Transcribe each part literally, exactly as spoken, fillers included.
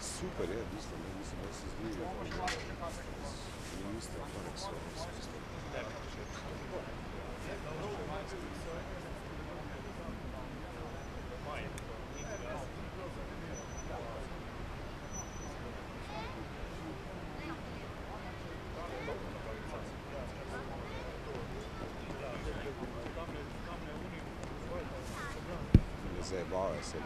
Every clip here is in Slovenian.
Super, je, isto, ne, mislim, da se zbije. Ministar Forex, ovo se isto. Ne zajebava se.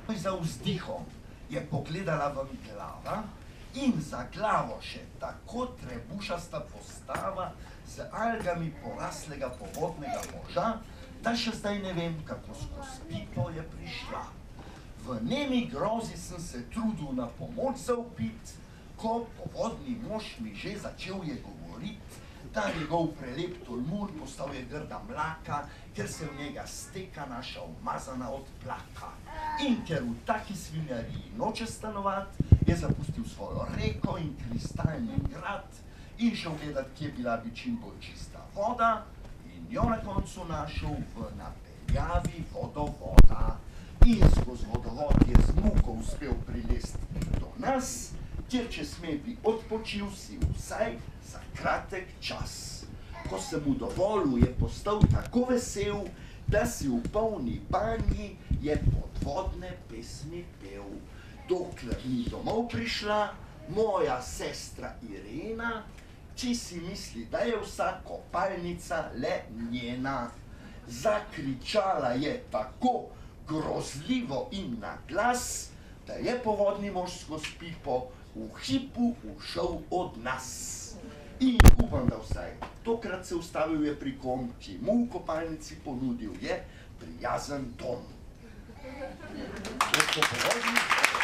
Za vzdihom je pogledala ven glava in za glavo še tako trebušasta postava z algami poraslega povodnega moža, da še zdaj ne vem, kako skozi pipo je prišla. V nemi grozi sem se trudil na pomoč zaupit, ko povodni mož mi že začel je govorit, da njegov prelep tolmun postal je grda mlaka, ker se v njega steka naša umazana od plaka. In ker v taki svinjariji noče stanovat, je zapustil svojo reko in kristalni grad in šel gledat, kje bila bi čim bolj čista voda in jo na koncu našel v napeljavi vodovoda. In skozi vodovod je z muko uspel prilesti do nas, kjer če sme bi odpočil si vsaj za kratek čas. Ko se mu dovolil, je postal tako vesel, da si v polni banji je podvodne pesmi pel. Dokler ni domov prišla moja sestra Irena, če si misli, da je vsa kopalnica le njena. Zakričala je tako grozljivo in na glas, da je povodni mož skozi pipo v hipu ušel od nas. In upam, da vsaj tokrat se ustavil je pri kom, ki mu v kopalnici ponudil je prijazen dom. Gospod povodni.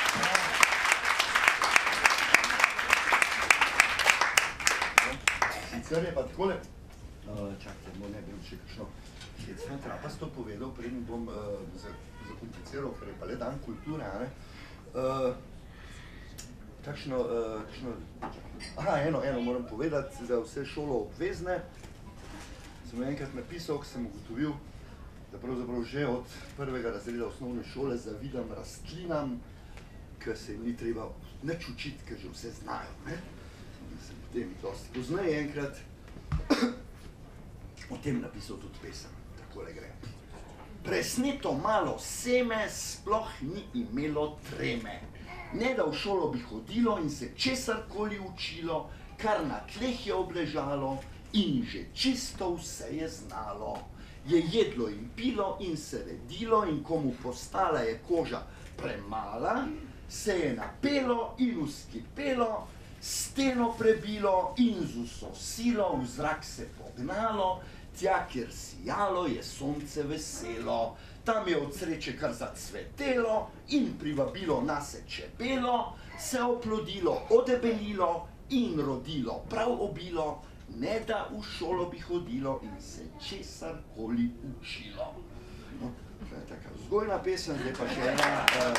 Sicer je pa takole, čakajte, mo ne bi še kakšno sredstvo trapasto povedal, preden bom zakompliciral, ker je pa le dan kulture, a ne? Kakšno, kakšno, aha, eno, eno moram povedati, za vse šolo obvezne. Sem enkrat napisal, ko sem ugotovil, da pravzaprav že od prvega razreda osnovne šole zavidam rastlinam, ker se jim ni treba nič učiti, ker že vse znajo, ne? In sem potem dosti poznaj enkrat o tem napisal tudi pesem, takole gre. Presneto malo seme sploh ni imelo treme. Ne da v šolo bi hodilo in se česarkoli učilo, kar na tleh je obležalo in že čisto vse je znalo. Je jedlo in pilo in se redilo in komu postala je koža premala, se je napelo in uskipelo, steno prebilo in z vso silo v zrak se pognalo, tja, kjer sijalo je sonce veselo. Tam je od sreče kar zacvetelo in privabilo nase čebelo, se oplodilo, odebelilo in rodilo prav obilo, ne da v šolo bi hodilo in se česarkoli učilo. No, to je taka vzgojna pesem, zdaj pa še ena.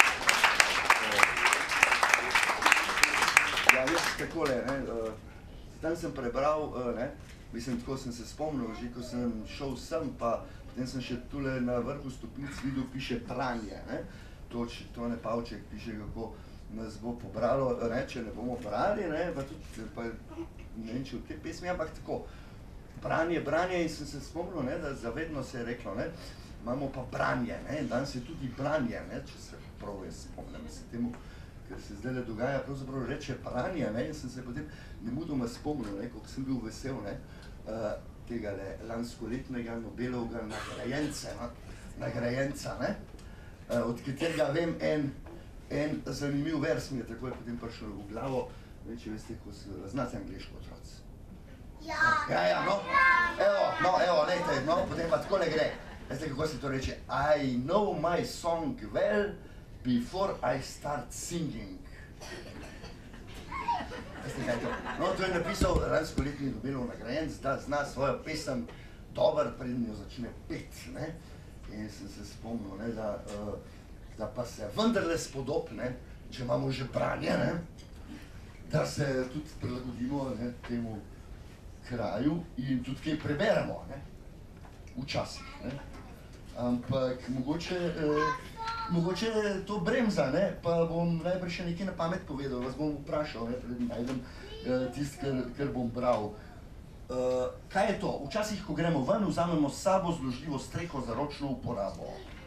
Ja, jaz takole, ne, tam sem prebral, ne, mislim, tako sem se spomnil, že ko sem šel sem, pa potem sem še tule na vrhu stopnic videl, piše branje, ne. Tone Pavček piše, kako nas bo pobralo, reče, ne bomo brali, ne, pa tudi, pa ne vem, če v te pesmi, ampak tako, branje, branje in sem se spomnil, ne, da zavedno se je reklo, ne, imamo pa branje, ne, danes je tudi branje, ne, če se prav jaz spomnim se temu, ker se zdaj le dogaja, pravzaprav reče branje, ne, in sem se potem nemudoma spomnil, ne, koliko sem bil vesel, ne, tega lanskoletnega Nobelovega nagrajenca, nagrajenca, ne, od katerega vem en, en zanimiv vers mi je takoj potem prišel v glavo, ne, če veste, ko se znate angleško otroci. Ja, ja, ja, no, evo, no, evo, lejte, no, potem pa takole gre, veste, kako se to reče, I know my song well before I start singing. Veste, kaj to? No, to je napisal lanskoletni Nobelov nagrajenec, da zna svojo pesem dober, preden jo začne pet, ne. In sem se spomnil, ne, da, da pa se vendarle spodob, ne, če imamo že branje, ne, da se tudi prilagodimo, ne, temu kraju in tudi kaj preberemo, ne, včasih, ne. Ampak mogoče, mogoče to bremza, ne, pa bom najprej še nekaj na pamet povedal, vas bom vprašal, ne, preden najdem tisto, kar bom bral. Kaj je to? Včasih, ko gremo ven, vzamemo s sabo zložljivo streho za ročno uporabo.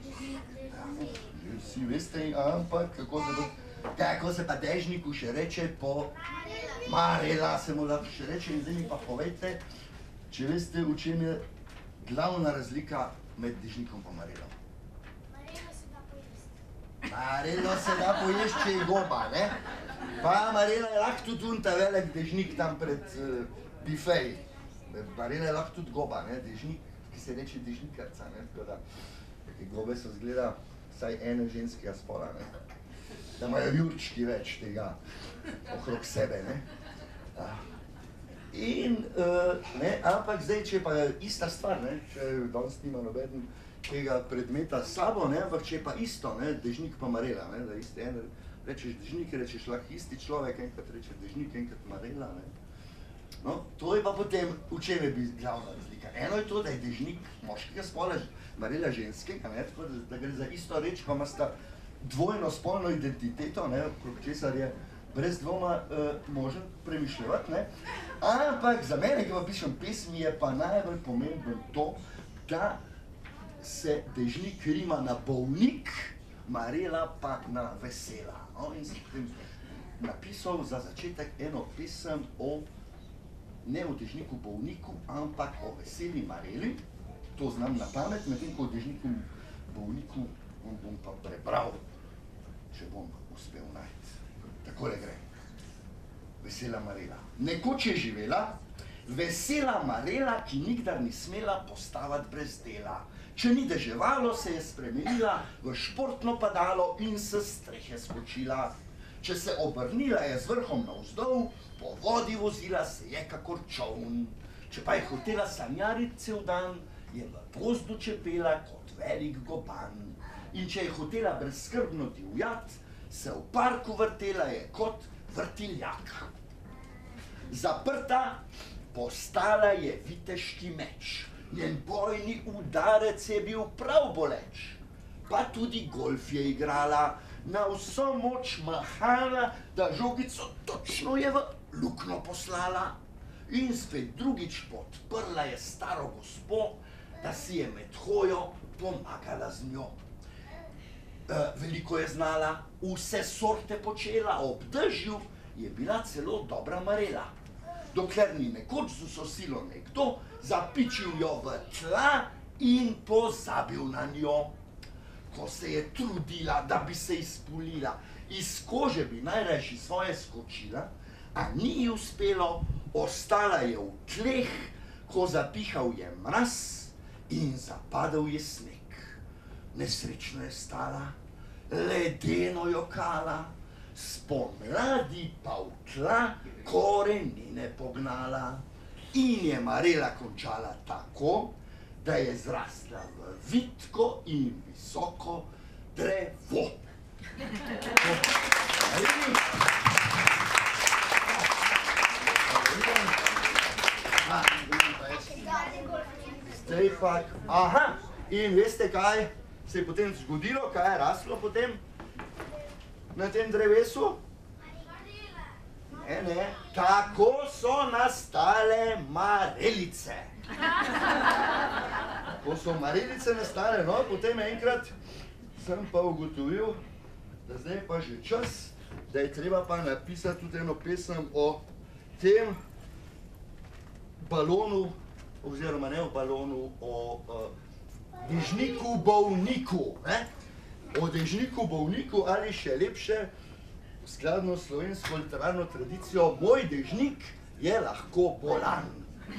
Vsi veste, ampak kako se, kako se pa dežniku še reče po Marela, se mu lahko še reče, in zdaj mi pa povejte, če veste, v čem je glavna razlika med dežnikom pa Marelom. Marelo se da pojesti. Marelo se da pojesti, če je goba, ne? Pa Marela je lahko tudi un ta velik dežnik tam pred uh, bifeji. Marela je lahko tudi goba, ne? Dežnik, ki se reče dežnikarca, ne? Tako da, te gobe so zgleda vsaj ene ženskega spola, ne? Da imajo jurčki več tega okrog sebe, ne? In, uh, ne, ampak zdaj, če pa je ista stvar, ne? Če danes nima nobeden tega predmeta s sabo, ne? Ampak če je pa isto, ne? Dežnik pa Marela, ne? Da isti en, rečeš dežnik, rečeš lahko isti človek, enkrat rečeš dežnik, enkrat Marela, ne? No, to je pa potem, v čem je bi glavna razlika. Eno je to, da je dežnik moškega spola, Marela ženskega, ne? Tako da, da gre za isto reč, ko ima sta dvojno spolno identiteto, ne? Okrog česar je brez dvoma uh, možen premišljevati, ne? Ampak za mene, ki pa pišem pesmi, je pa najbolj pomembno to, da se dežnik rima na bolnik, Marela pa na vesela. No, in sem potem napisal za začetek eno pesem o, ne o dežniku bolniku, ampak o veseli Mareli. To znam na pamet, medtem ko o dežniku bolniku bom pa prebral, če bom uspel najti. Takole gre. Vesela Marela. Nekoč je živela vesela Marela, ki nikdar ni smela postavati brez dela. Če ni deževalo, se je spremenila v športno padalo in se strehe skočila. Če se obrnila, je z vrhom navzdol, po vodi vozila se je kakor čoln. Če pa je hotela sanjariti cel dan, je v gozdu čepela kot velik goban. In če je hotela brezskrbno divjat, se v parku vrtela je kot vrtiljak. Zaprta postala je viteški meč. Njen bojni udarec je bil prav boleč. Pa tudi golf je igrala, na vso moč mahala, da žogico točno je v luknjo poslala. In spet drugič podprla je staro gospo, da si je med hojo pomagala z njo. E, veliko je znala, vse sorte počela, ob dežju je bila celo dobra Marela. Dokler ni nekoč z vso silo nekdo zapičil jo v tla in pozabil na njo. Ko se je trudila, da bi se izpulila, iz kože bi najrajši svoje skočila, a ni ji uspelo, ostala je v tleh, ko zapihal je mraz in zapadel je sneg. Nesrečno je stala, ledeno jokala, spomladi pa v tla korenine pognala. In je Marela končala tako, da je zrasla v vitko in visoko drevo. Zdaj pa, aha, in veste kaj se je potem zgodilo, kaj je raslo potem na tem drevesu? Ne, ne, tako so nastale marelice. Ko so marelice nastale, no, potem enkrat sem pa ugotovil, da zdaj pa že čas, da je treba pa napisati tudi eno pesem o tem balonu, oziroma ne o balonu, o uh, dežniku bolniku, ne? O dežniku bolniku ali še lepše, skladno s slovensko literarno tradicijo, moj dežnik je lahko bolan.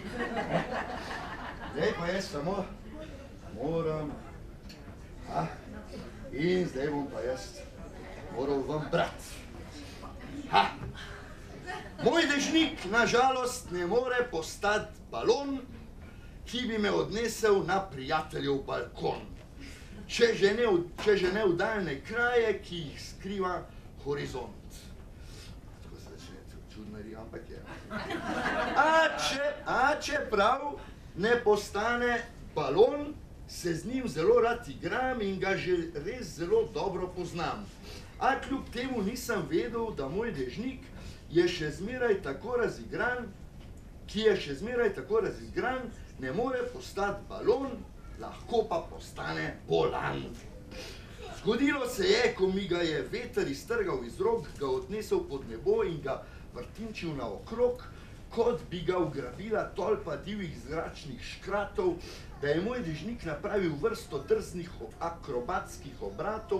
Zdaj pa jaz samo moram, a, in zdaj bom pa jaz moral vam brati. Ha. Moj dežnik nažalost ne more postati balon, ki bi me odnesel na prijateljev balkon. Če že ne v, če že ne v daljne kraje, ki jih skriva horizont. Tako se začne čudnari, ampak je. A, če, a čeprav ne postane balon, se z njim zelo rad igram in ga že res zelo dobro poznam. A kljub temu nisem vedel, da moj dežnik je še zmeraj tako razigran, ki je še zmeraj tako razigran, ne more postati balon, lahko pa postane bolan. Zgodilo se je, ko mi ga je veter iztrgal iz rok, ga odnesel pod nebo in ga vrtinčil naokrog, kot bi ga ugrabila tolpa divjih zračnih škratov, da je moj dežnik napravil vrsto drznih akrobatskih obratov,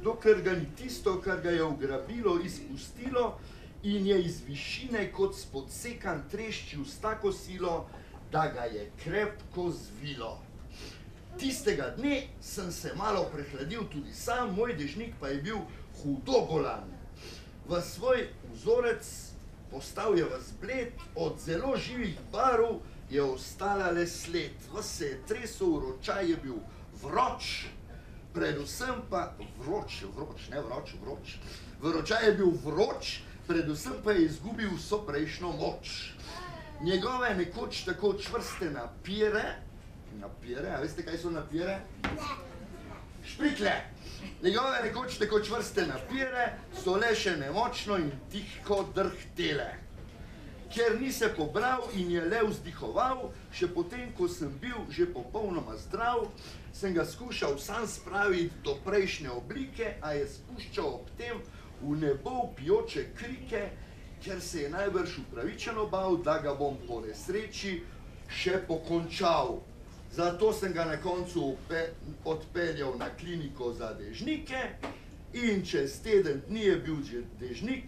dokler ga ni tisto, kar ga je ugrabilo, izpustilo in je iz višine kot spodsekan treščil s tako silo, da ga je krepko zvilo. Tistega dne sem se malo prehladil tudi sam, moj dežnik pa je bil hudo bolan. V svoj vzorec postal je vas bled, od zelo živih barv je ostala le sled. Vas se je tresel, ročaj je bil vroč, predvsem pa vroč, vroč, ne vroč, vroč. Vročaj je bil vroč, predvsem pa je izgubil vso prejšnjo moč. Njegove nekoč tako čvrste napire, napire, a veste, kaj so napire? Šprikle! Njegove nekoč tako čvrste napire so le še nemočno in tiho drhtele. Ker ni se pobral in je le vzdihoval, še potem, ko sem bil že popolnoma zdrav, sem ga skušal sam spraviti do prejšnje oblike, a je spuščal ob tem v nebo vpijoče krike, ker se je najbrž upravičeno bal, da ga bom po nesreči še pokončal. Zato sem ga na koncu odpeljal na kliniko za dežnike in čez teden dni je bil že dežnik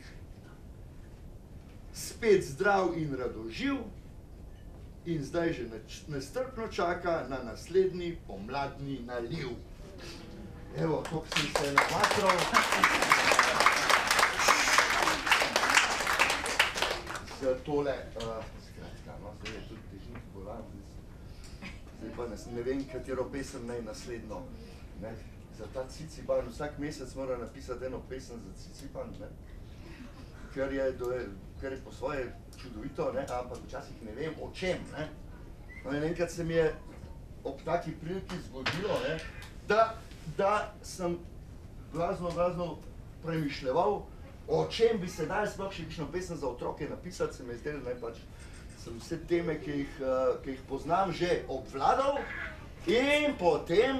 spet zdrav in radoživ in zdaj že nestrpno čaka na naslednji pomladni naliv. Evo, koliko sem se namatral. Z tole, skratka, no, zdaj je tudi dežnik bolan. Zdaj pa ne vem, katero pesem naj naslednjo. Za ta Ciciban vsak mesec mora napisati eno pesem za Ciciban, ker je po svoje čudovito, ampak včasih ne vem o čem. Enkrat se mi je ob taki priliki zgodilo, da sem blazno, blazno premišljeval, o čem bi se dal sploh še kakšno pesem za otroke napisati, se mi je zdelo, da pač sem vse teme, ki jih poznam, že obvladal in potem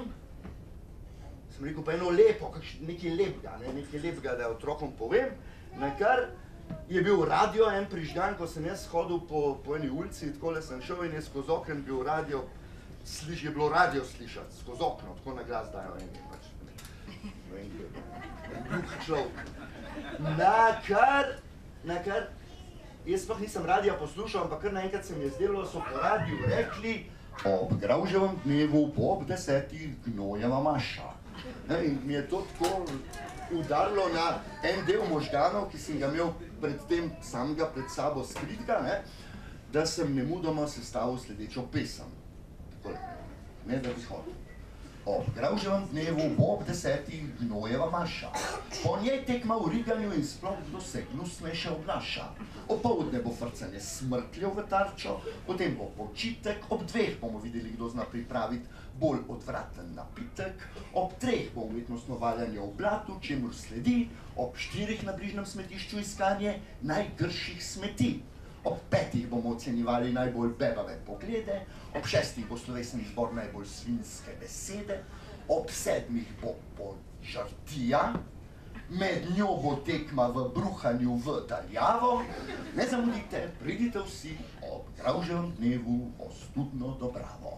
sem rekel pa eno lepo, nekaj lepega, nekaj lepega, da otrokom povem, na kar je bil radio en prižgan, ko sem jaz hodil po eni ulici, takole sem šel in je skozi okno bil radio, je bilo radio slišati, skozi okno, tako na glas dajo eni, pač, ne vem, en gluh človek. Na kar, na kar, jaz sploh nisem radija poslušal, ampak kar naenkrat se mi je zdelo, so po radiju rekli ob Gravževem dnevu po ob desetih gnojeva maša. In mi je to tako udarilo na en del možganov, ki sem ga imel predtem samega pred sabo skritga, da sem nemudoma sestavil sledečo pesem. Takole, ne da bi hodil. Ob Gravževem dnevu ob desetih gnojeva maša. Po njej tekma v riganju in sploh kdo se gnusnejše obnaša. Opoldne bo frcanje smrkljev v tarčo, potem bo počitek, ob dveh bomo videli, kdo zna pripraviti bolj odvraten napitek, ob treh bo umetnostno valjanje v blatu, čemur sledi, ob štirih na bližnjem smetišču iskanje najgrših smeti. Ob petih bomo ocenjevali najbolj bebave poglede, ob šestih bo slovesen izbor najbolj svinjske besede, ob sedmih bo požrtija, med njo bo tekma v bruhanju v daljavo. Ne zamudite, pridite vsi ob Gravževem dnevu ostudno dobravo.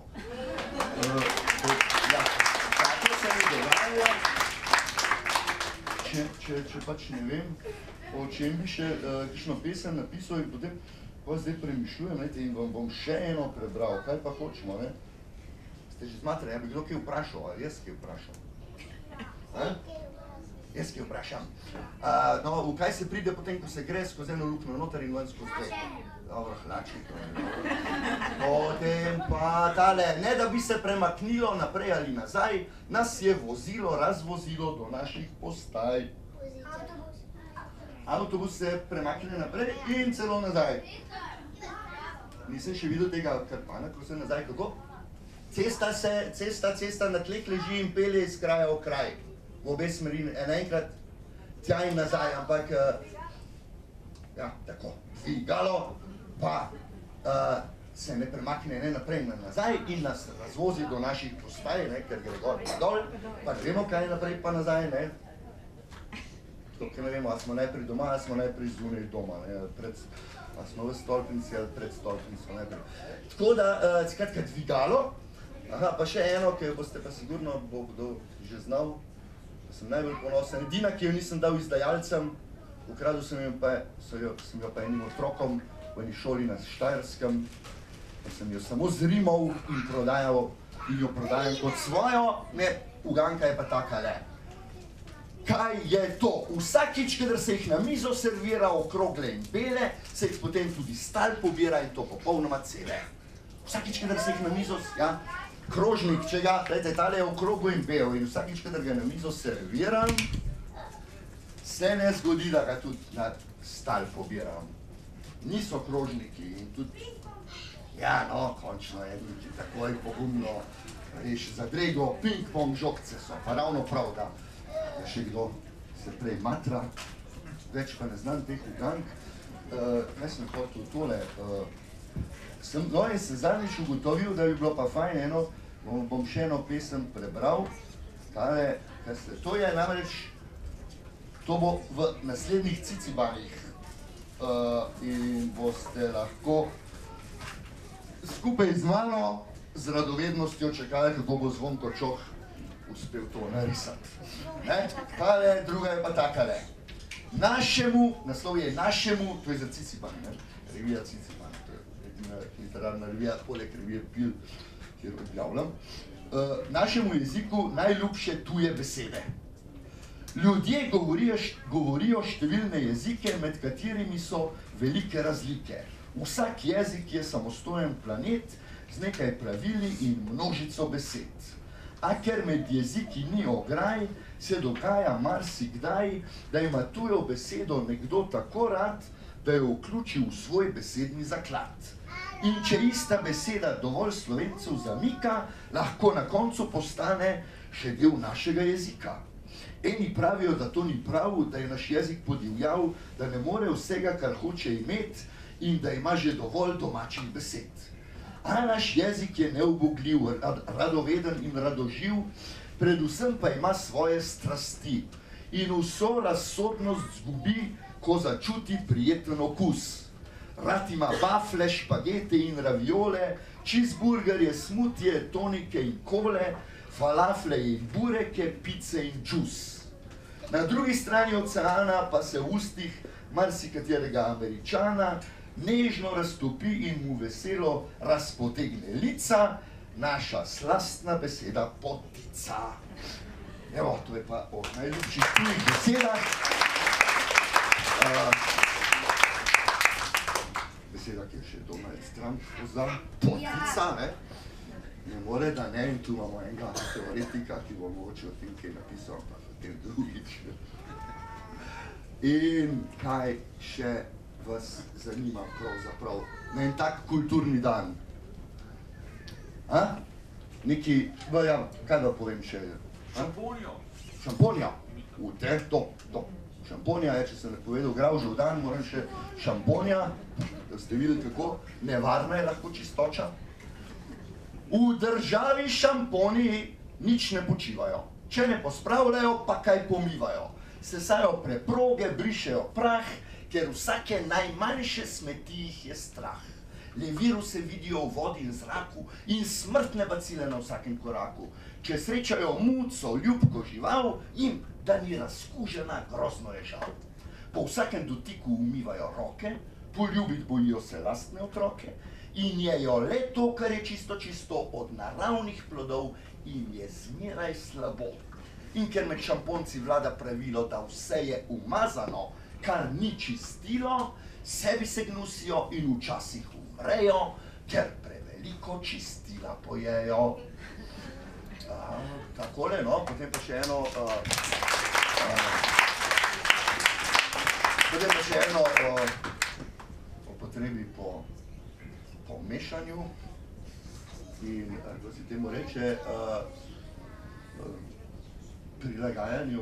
Tako se mi dogaja, če pač ne vem, o čem bi še kakšno pesem napisal in potem pa zdaj premišljujem in vam bom še eno prebral, kaj pa hočemo, ne? Ste že zmatrali, ja bi kdo kaj vprašal, ali jaz kaj vprašal? Jaz kaj vprašam. No, v kaj se pride potem, ko se gre skozi eno luknjo noter in ven skozi dve? Dobro, hlači to. Potem pa tale, ne da bi se premaknilo naprej ali nazaj, nas je vozilo, razvozilo do naših postaj. Avtobus se premakne naprej in celo nazaj. Nisem še videl tega Karpana, ko se nazaj, kako? Cesta se, cesta, cesta na tleh leži in pelje iz kraja v kraj. V obe smeri, enkrat tja in nazaj, ampak ja, tako, dvigalo pa se ne premakne ne naprej in nazaj in nas razvozi do naših postaj, ker gre gor pa dol, pa ne vemo, kaj je naprej pa nazaj, ne? Tukaj ne vemo, a smo najprej doma, a smo najprej zunaj doma, a smo v stolpnici ali pred stolpnico najprej. Tako da, skratka, dvigalo, aha, pa še eno, ki boste pa sigurno, bo kdo že znal, sem najbolj ponosen. Edina, ki jo nisem dal izdajalcem, ukradel sem jo pa, so jo, sem jo pa enim otrokom v eni šoli na Štajerskem, pa sem jo samo zrimal in prodajal, in jo prodajam kot svojo, ne, uganka je pa takale. Kaj je to? Vsakič, kadar se jih na mizo servira okrogle in bele, se jih potem tudi stal pobira in to popolnoma cele. Vsakič, kadar se jih na mizo, ja, krožnik, če ga, gledajte, tale je okrogel in bel in vsakič, kadar ga na mizo serviram, se ne zgodi, da ga tudi na stal pobiram. Niso krožniki in tudi, ja, no, končno je, ki takoj pogumno reši zadrego, ping-pong žogce so, pa ravno prav, da je še kdo se prej matra, več pa ne znam teh ugank. Kaj sem hotel tole? No, in sem zadnjič ugotovil, da bi bilo pa fajn eno, bom še eno pesem prebral, tale, kaj ste, to je namreč, to bo v naslednjih Cicibanih in boste lahko skupaj z mano z radovednostjo čakali, kako bo Zvonko Čoh uspel to narisati. Tale, druga je pa takale. Našemu, naslov je Našemu, to je za Ciciban, revija Ciciban, to je edina literarna revija, poleg revije Pil, kjer objavljam. Našemu jeziku najljubše tuje besede. Ljudje govorijo številne jezike, med katerimi so velike razlike. Vsak jezik je samostojen planet z nekaj pravili in množico besed. A ker med jeziki ni ograj, se dogaja marsikdaj, da ima tujo besedo nekdo tako rad, da jo vključi v svoj besedni zaklad. In če ista beseda dovolj Slovencev zamika, lahko na koncu postane še del našega jezika. Eni pravijo, da to ni prav, da je naš jezik podivjal, da ne more vsega, kar hoče imeti in da ima že dovolj domačih besed. A naš jezik je neubogljiv, radoveden in radoživ, predvsem pa ima svoje strasti in vso razsodnost zgubi, ko začuti prijeten okus. Rad ima vafle, špagete in raviole, cheeseburgerje, smutije, tonike in kole, falafle in bureke, pice in džus. Na drugi strani oceana pa se v ustih marsikaterega Američana nežno raztopi in mu veselo razpotegne lica naša slastna beseda potica. Evo, to je pa o najljubših tujih besedah. Beseda, ki je še Donald Trump poznal, potica, ne? Ne more, da ne, in tu imamo enega teoretika, ki bo mogoče o tem kaj napisal, pa o tem drugič. In kaj še vas zanima pravzaprav na en tak kulturni dan? Neki, kaj da povem še? Šamponijo. Šamponija? Ute, to, to. Šamponija je, če sem ne povedal, gravžev dan, moram še šamponija, da ste videli, kako nevarna je lahko čistoča. V državi šamponiji nič ne počivajo. Če ne pospravljajo, pa kaj pomivajo. Sesajo preproge, brišejo prah, ker vsake najmanjše smeti jih je strah. Le viruse vidijo v vodi in zraku in smrtne bacile na vsakem koraku. Če srečajo muco, ljubko žival, jim, da ni razkužena, grozno je žal. Po vsakem dotiku umivajo roke, poljubit bojijo se lastne otroke in jejo le to, kar je čisto čisto od naravnih plodov in je zmeraj slabo. In ker med šamponci vlada pravilo, da vse je umazano, kar ni čistilo, sebi se gnusijo in včasih umrejo, ker preveliko čistila pojejo. Takole, no, potem pa še eno... Potem pa še eno o potrebi po mešanju in, kako se temu reče, prilagajanju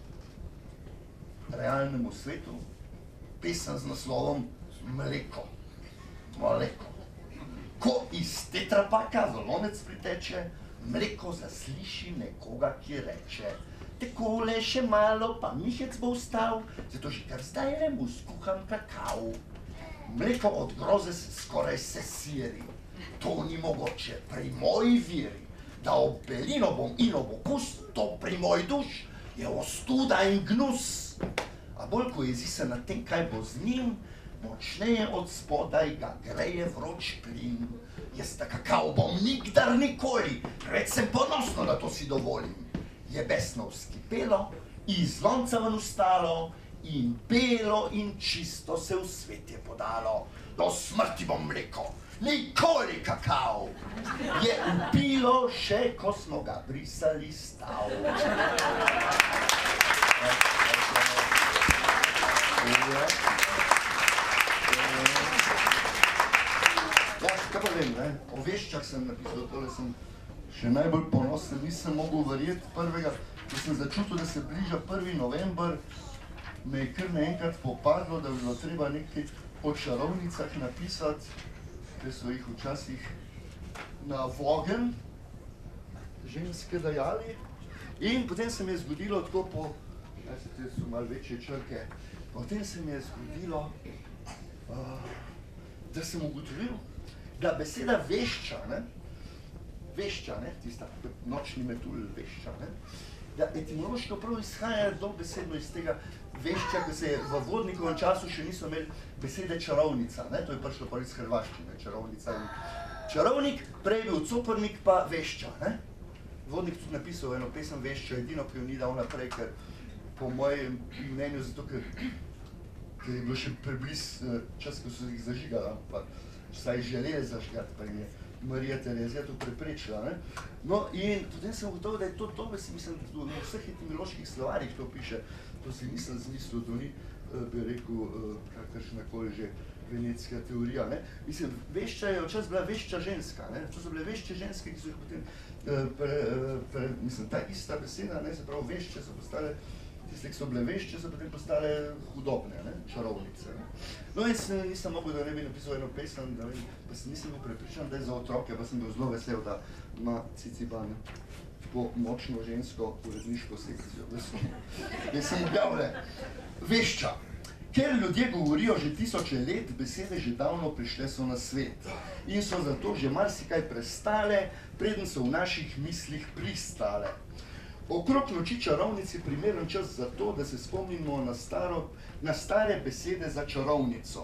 realnemu svetu, pesem z naslovom Mleko. Mleko. Ko iz tetrapaka v lonec priteče, mleko zasliši nekoga, ki reče: "Takole še malo, pa mihec bo vstal, zato že kar zdajle mu skuham kakav." Mleko od groze se skoraj sesiri. To ni mogoče pri moji viri. Da ob belino bom in ob okus, to pri moj duš. je ostuda in gnus. A bolj, ko jezi se na tem, kaj bo z njim, močneje od spodaj ga greje vroč plin. Jaz ta kakao bom nikdar nikoli, preveč sem ponosno, da to si dovolim. Je besno vzkipelo, iz lonca ven ustalo in belo in čisto se v svet je podalo. Do smrti bom mleko, nikoli kakao. Je upilo še, ko smo ga brisali stav. Ja, kaj pa vem, ne? O veščah sem napisal, tole sem še najbolj ponosen, nisem mogel verjeti prvega, ko sem začutil, da se bliža prvi november, me je kar naenkrat popadlo, da bi bilo treba nekaj o čarovnicah napisati, ker so jih včasih na vogen ženske dajali. In potem se mi je zgodilo tako po, te so malo večje črke, potem se mi je zgodilo, uh, da sem ugotovil, da beseda vešča, ne, vešča, ne, tista nočni metulj vešča, ne, da etimološko prav izhaja dobesedno iz tega vešča, ko se je v vodnikovem času še niso imeli besede čarovnica, ne, to je prišlo pa iz hrvaščine, čarovnica in čarovnik, prej bil coprnik pa vešča, ne. Vodnik tudi napisal eno pesem Vešča, edino, ki jo ni dal naprej, ker po mojem mnenju, zato ker, ker je bilo še prebliz čas, ko so jih zažigali, pa vsaj želeli zažgati, pa je Marija Terezija to preprečila, ne. No, in potem sem ugotovil, da je to to, mislim, v vseh etimoloških slovarjih to piše, to si nisem zmislil, to ni, bi rekel, kakršnakoli že venetska teorija, ne. Mislim, vešča je včasih bila vešča ženska, ne, to so bile vešče ženske, ki so jih potem, pre, pre, mislim, ta ista beseda, ne, se pravi, vešče so postale, tiste, ki so bile vešče, so potem postale hudobne, ne, čarovnice, ne. No, jaz nisem mogel, da ne bi napisal eno pesem, da vem, pa sem nisem bil prepričan, da je za otroke, pa sem bil zelo vesel, da ima Ciciban tako močno žensko uredniško sekcijo. Jaz sem objavljen, vešča. Ker ljudje govorijo že tisoče let, besede že davno prišle so na svet in so zato že marsikaj prestale, preden so v naših mislih pristale. Okrog noči čarovnic je primeren čas za to, da se spomnimo na, staro, na stare besede za čarovnico.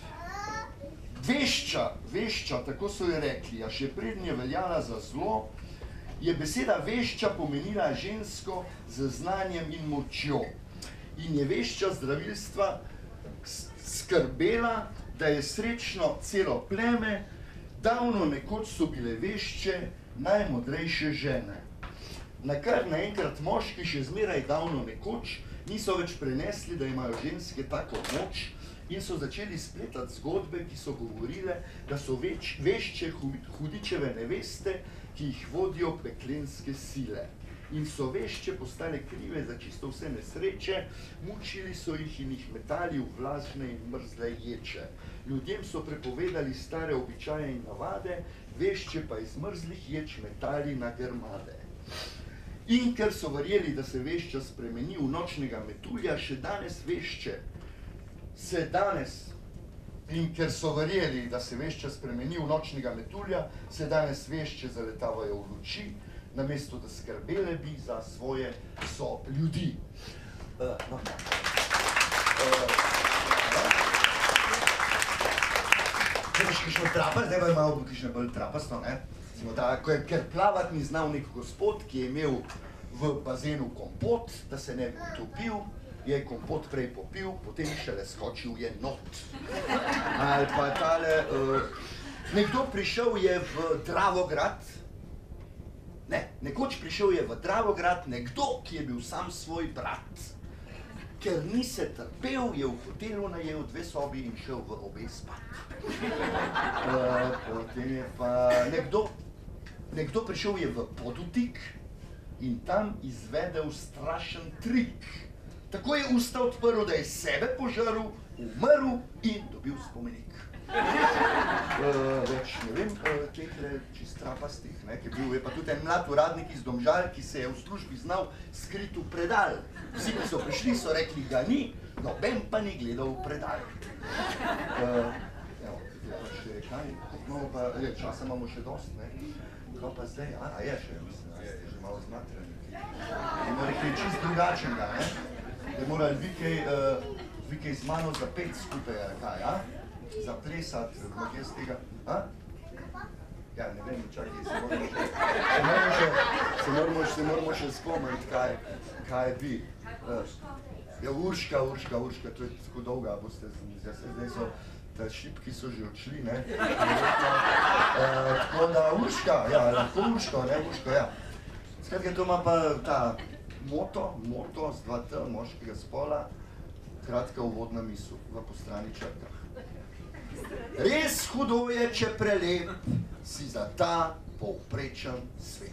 Vešča, vešča, tako so jo rekli, a še prednje je veljala za zlo, je beseda vešča pomenila žensko z znanjem in močjo. In je vešča zdravilstva skrbela, da je srečno celo pleme, davno nekoč so bile vešče najmodrejše žene. Nakar naenkrat moški še zmeraj davno nekoč niso več prenesli, da imajo ženske tako moč in so začeli spletati zgodbe, ki so govorile, da so več, vešče hudičeve neveste, ki jih vodijo peklenske sile. In so vešče postale krive za čisto vse nesreče, mučili so jih in jih metali v vlažne in mrzle ječe. Ljudem so prepovedali stare običaje in navade, vešče pa iz mrzlih ječ metali na grmade. In ker so verjeli, da se vešča spremeni v nočnega metulja, še danes vešče, se danes, in ker so verjeli, da se vešča spremeni v nočnega metulja, se danes vešče zaletavajo v luči, namesto da skrbele bi za svoje so ljudi. Uh, no. uh, Zdaj boš kišno trapast, zdaj bo malo kišno bolj trapasto, ne? Da, ker plavat ni znal nek gospod, ki je imel v bazenu kompot, da se ne bi utopil, je kompot prej popil, potem šele skočil je not. Ali pa tale, uh, nekdo prišel je v Dravograd, ne, nekoč prišel je v Dravograd nekdo, ki je bil sam svoj brat. Ker ni se trpel, je v hotelu najel dve sobi in šel v obe spat. Uh, potem je pa nekdo, nekdo prišel je v Podutik in tam izvedel strašen trik. Tako je usta odprl, da je sebe požaril, umrl in dobil spomenik. Uh, več ne vem, uh, tehle čist trapastih, ne, ki bil je pa tudi en mlad uradnik iz Domžal, ki se je v službi znal skriti v predal. Vsi, ki so prišli, so rekli, ga ni, noben pa ni gledal v predal. Uh, evo, je pa še kaj, no pa, je, časa imamo še dost, ne. Kaj pa zdaj, a, a je še, mislim, a ste že malo zmatrani. In mora kaj čist drugačnega, ne? Da morali vi kaj, uh, vi kaj z mano zapet skupaj, ali kaj, ja? Zaplesati, nekaj z tega, a? Ja, ne vem, čakaj, se moramo še, se moramo še, se moramo, se moramo še spomniti, kaj, kaj bi. Uh, ja, Urška, Urška, Urška, to je tako dolga, boste, zdaj so, ta šipki so že odšli, ne? Uh, tako da Urška, ja, lahko Urško, ne, Urško, ja. Skratka, to ima pa ta moto, moto z dva T moškega spola, kratka uvodna misel v postrani črtah. Res hudo je, če prelep si za ta povprečen svet.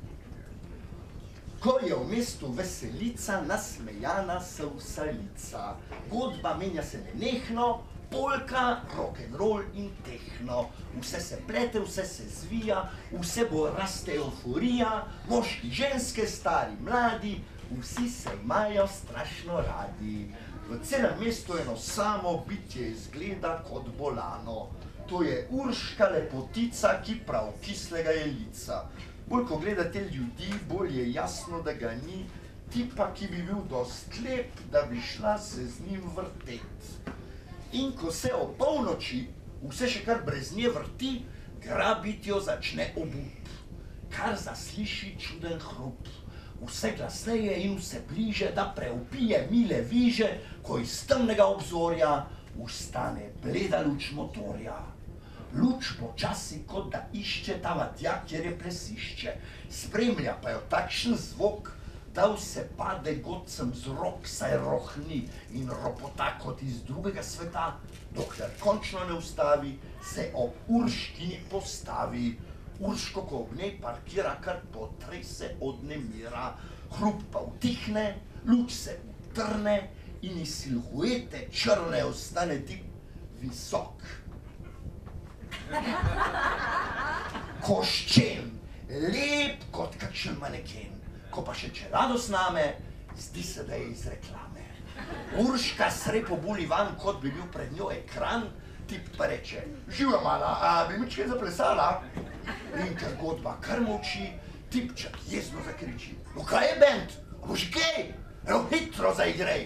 Ko je v mestu veselica, nasmejana savsalica, godba menja se nenehno, polka, rock'n'roll in tehno. Vse se plete, vse se zvija, vse bo raste euforija, moški, ženske, stari, mladi, vsi se imajo strašno radi. V celem mestu eno samo bitje izgleda kot bolano. To je Urška lepotica, ki prav kislega je lica. Bolj ko gleda te ljudi, bolj je jasno, da ga ni tipa, ki bi bil dost lep, da bi šla se z njim vrtet. In ko se o polnoči vse še kar brez nje vrti, grabiti jo začne obup, kar zasliši čuden hrup. Vse glasneje in vse bliže, da preupije mile viže, ko iz temnega obzorja ustane bleda luč motorja. Luč počasi, kot da išče ta vatja, kjer je plesišče. Spremlja pa jo takšen zvok, da vse pade godcem z rok, saj rohni in ropota kot iz drugega sveta, dokler končno ne ustavi, se ob Urškini postavi. Urško, ko v njej parkira, kar potrese od nemira. Hrup pa utihne, luč se utrne in iz silhuete črne ostane tip visok. Koščen, lep kot kakšen maneken. Ko pa še čelado sname, zdi se, da je iz reklame. Urška sre pobuli van, kot bi bil pred njo ekran, tip pa reče, živa mala, a bi mi čkaj zaplesala? In ker godba kar molči, tipček jezno zakriči. No kaj je bend? A boš kaj? Eno hitro zaigrej.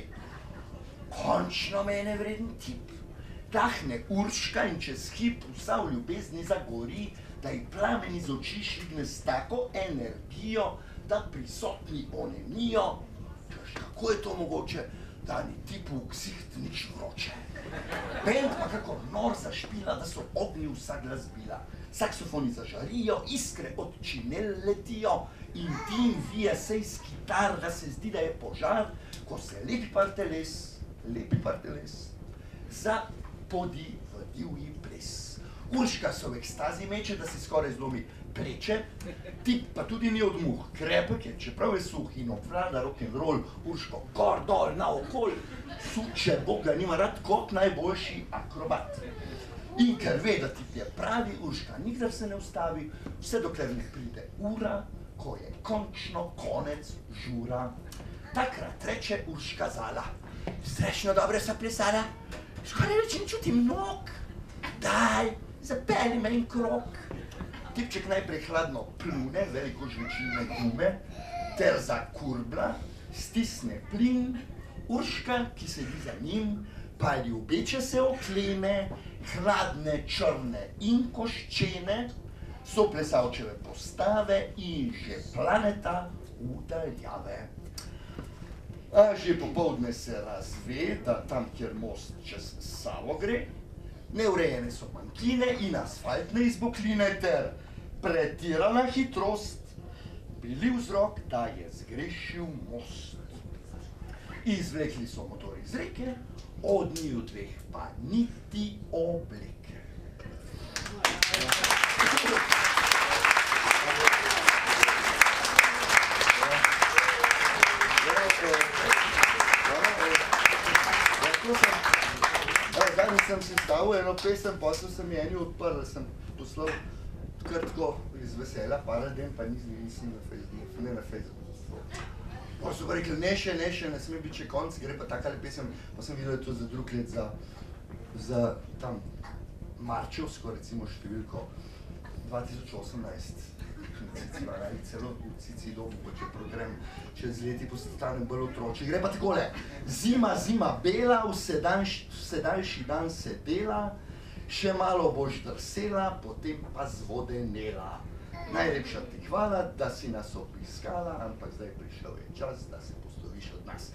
Končno me je nevreden tip. Dahne Urška in čez hip vsa v ljubezni zagori, da ji plamen iz oči švigne s tako energijo, da prisotni onemijo. Češ, kako je to mogoče, da ni tipu v ksiht nič vroče? Bend pa kako nor zašpila, da so ognji vsa glasbila. Saksofoni zažarijo, iskre od činel letijo in dim vije se iz kitar, da se zdi, da je požar, ko se lepi par teles, lepi par teles, zapodi v divji ples. Urška se v ekstazi meče, da si skoraj zlomi pleče, tip pa tudi ni od muh, krepek je, čeprav je suh in obvlada rock'n'roll, Urško gor, dol, naokol, suče Boga nima rad kot najboljši akrobat. In ker ve, da tip je pravi, Urška nikdar se ne ustavi, vse dokler ne pride ura, ko je končno konec žura. Takrat reče Urška zala, strašno dobro so plesala, skoraj več ne čutim nog, daj, zapelji me en krog. Tipček najprej hladno pljune veliko žvečilne gume, ter zakurbla, stisne plin, Urška, ki sedi za njim, pa ljubeče se oklene, hladne, črne in koščene, so plesavčeve postave in že planeta v daljave. A že popoldne se razve, da tam, kjer most čez Savo gre, neurejene so bankine in asfaltne izbokline ter pretirana hitrost bili vzrok, da je zgrešil most. Izvlekli so motor iz reke, od njiju dveh pa niti obleke. Zadnji sem si stavil eno pesem, potem sem je eni odprl, sem poslal kar tako iz veselja, paraden, pa nisem na Facebooku, ne na Facebooku. Pa so pa rekli, ne še, ne še, ne sme biti še konc, gre pa takale pesem, pa sem videl, da je to za drug let, za, za tam Marčevsko, recimo številko dva tisoč osemnajst. Cicila, celo v Cicilu, če prodrem čez leti, postanem bolj otročji. Gre pa takole, zima, zima bela, vse daljši dan se dela, še malo boš drsela, potem pa z vode nela. Najlepša ti hvala, da si nas obiskala, ampak zdaj prišel je čas, da se posloviš od nas.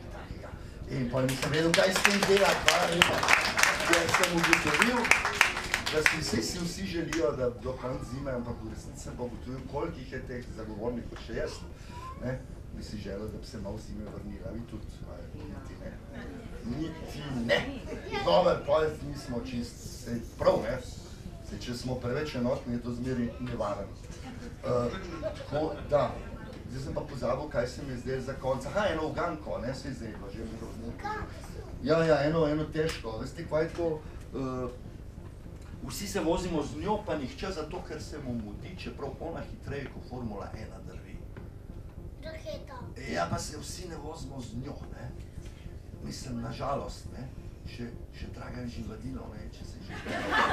In pa nisem vedel, kaj s tem delati, hvala lepa. Jaz sem ugotovil, da si vsi, si vsi želijo, da do konc zime, ampak v resnici sem pa ugotovil, kolikih je teh zagovornikov še jaz. Ne? Bi si želel, da bi se malo zime vrnila, vi tudi, niti ne. Niti ne. Dober, pa nismo čist, se prav, ne? Se, če smo preveč enotni, je to zmeri nevaren. Uh, tako, da. Zdaj sem pa pozabil, kaj se mi je zdaj za konca. Aha, eno uganko, ne, se je zdaj bilo že mi. Ja, ja, eno, eno težko. Veste, kaj je tako, uh, vsi se vozimo z njo, pa nihče zato, ker se mu mudi, čeprav ona hitreje, kot Formula ena drvi. Raketa. Ja, pa se vsi ne vozimo z njo, ne. Mislim, nažalost, ne. Še, še Dragan Živadinov, ne, če se že...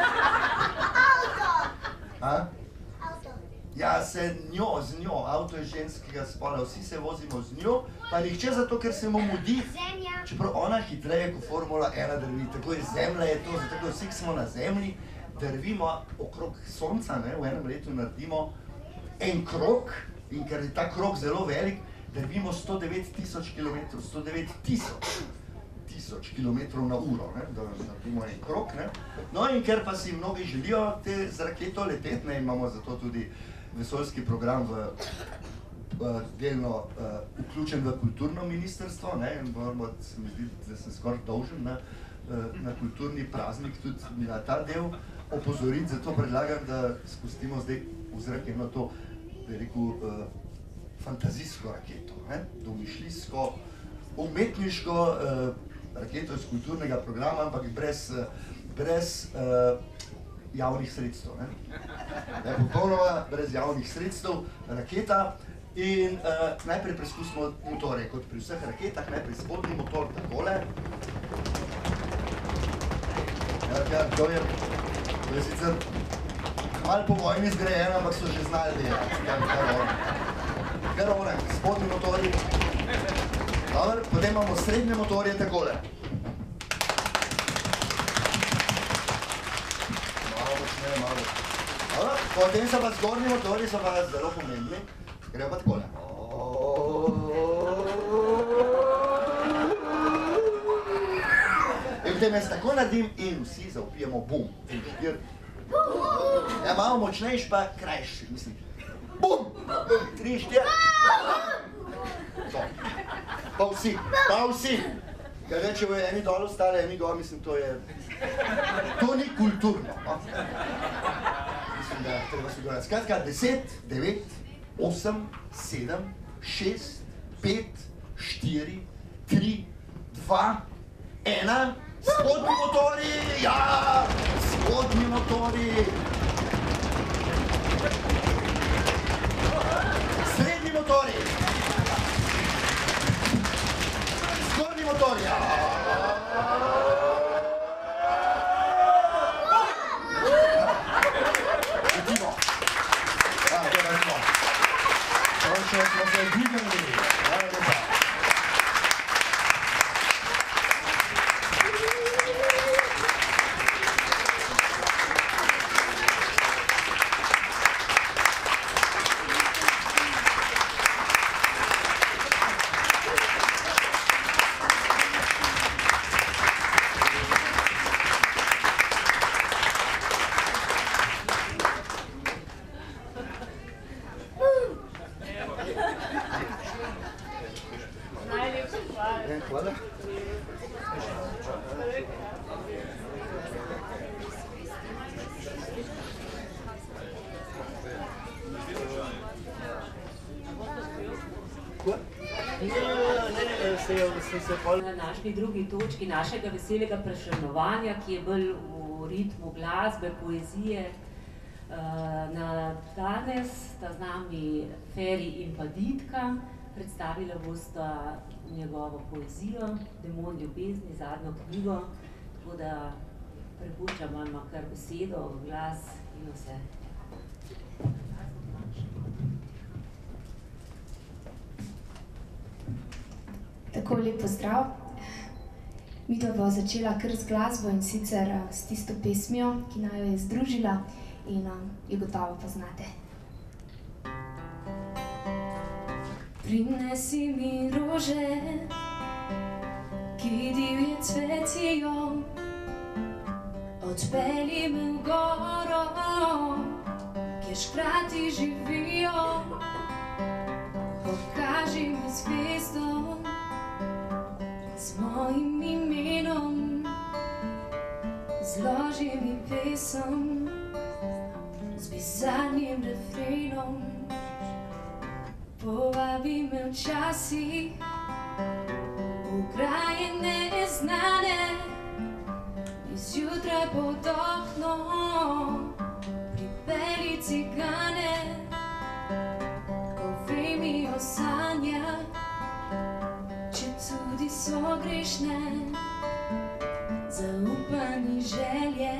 Avto! A? Avto. Ja, se njo, z njo, avto je ženskega spola, vsi se vozimo z njo, pa nihče zato, ker se mu mudi, Zemlja. čeprav ona hitreje, kot Formula ena drvi, tako je zemlja je to, zato ker vsi smo na zemlji, drvimo okrog sonca, ne, v enem letu naredimo en krog, in ker je ta krog zelo velik, drvimo sto devet tisoč kilometrov, sto devet tisoč tisoč kilometrov na uro, ne, da naredimo en krog, ne. No, in ker pa si mnogi želijo te z raketo leteti, ne, imamo zato tudi vesoljski program v, v delno uh, vključen v kulturno ministrstvo, ne, in moramo, se mi zdi, da sem skoraj dolžen na, uh, na kulturni praznik tudi na ta del opozoriti, zato predlagam, da spustimo zdaj v zrak eno to, da je rekel, uh, fantazijsko raketo, ne, domišljijsko, umetniško uh, raketo iz kulturnega programa, ampak brez, brez uh, javnih sredstev, ne. Ne, popolnoma brez javnih sredstev, raketa in uh, najprej preskusimo motore, kot pri vseh raketah, najprej spodnji motor takole. Ja, ja, to je, to je sicer malo po vojni zgrajen, ampak so že znali delati, kar one. Kar one, spodnji motori. Dobar, potem imamo srednje motorje takole. Malo močneje, malo. Dobar, potem so pa zgornji motorji, so pa zelo pomembni. Grejo pa takole. In potem jaz tako naredim in vsi zaupijemo bum. In štir. Ja, malo močnejši pa krajši, mislim. Bum! Tri, štir. To. Pa vsi, pa vsi. Ker reče, v eni dol ostale, eni gor, mislim, to je... To ni kulturno. No? Mislim, da treba se govoriti. Skratka, deset, devet, osem, sedem, šest, pet, štiri, tri, dva, ena, spodnji motori, ja, spodnji motori. Srednji motori. Zgornji motori, ja. Letimo. Ja, to je to. Končno smo se dvignili. Hvala lepa. Hvala. Na današnji drugi točki našega veselega prešernovanja, ki je bolj v ritmu glasbe, poezije. Na danes sta z nami Feri in pa Ditka, predstavila bosta njegovo poezijo, Demon ljubezni, zadnjo knjigo, tako da prepuščam vam kar besedo, glas in vse. Tako lep pozdrav. Midva bova začela kar z glasbo in sicer s tisto pesmijo, ki naju je združila in jo gotovo poznate. Prinesi mi rože, ki divje cvetijo, odpelji me v goro, kjer škrati živijo. Pokaži mi zvezdo z mojim imenom, zloži mi pesem z bizarnim refrenom. Povabi me včasih v kraje neznane, izjutraj pod okno pripelji cigane. Povej mi o sanjah, četudi so grešne, zaupani želje,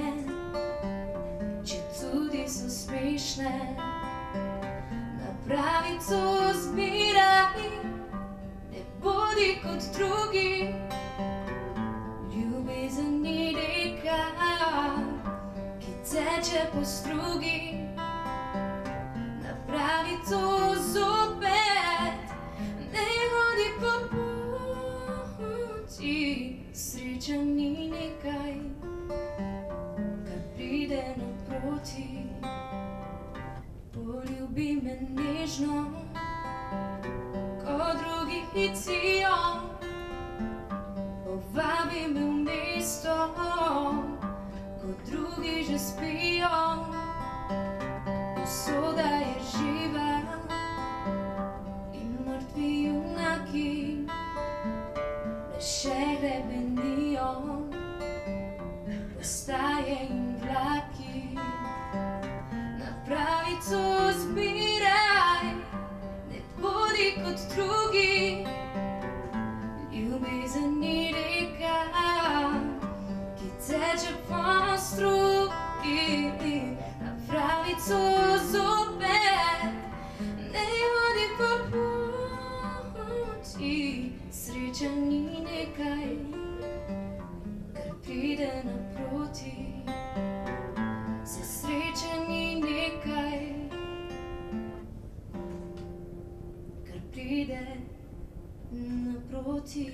četudi so smešne. Na pravico zbiraj, ne bodi kot drugi, ljubezen ni reka, ki teče po strugi. Na pravico zopet, ne hodi po poti, sreča ni nekaj, kar pride naproti. Poljubi me nežno, ko drugi hicijo, povabi me v mesto, ko drugi že spijo. Usoda je živa in mrtvi junaki le še hrebenijo, postaje in vlaki. Na pravico zbiraj, ne bodi kot drugi, ljubezen ni reka, ki teče po strugi. Na pravico zopet, ne hodi po poti, sreča ni nekaj, kar pride naproti. Se sreča ni nekaj, kar pride naproti.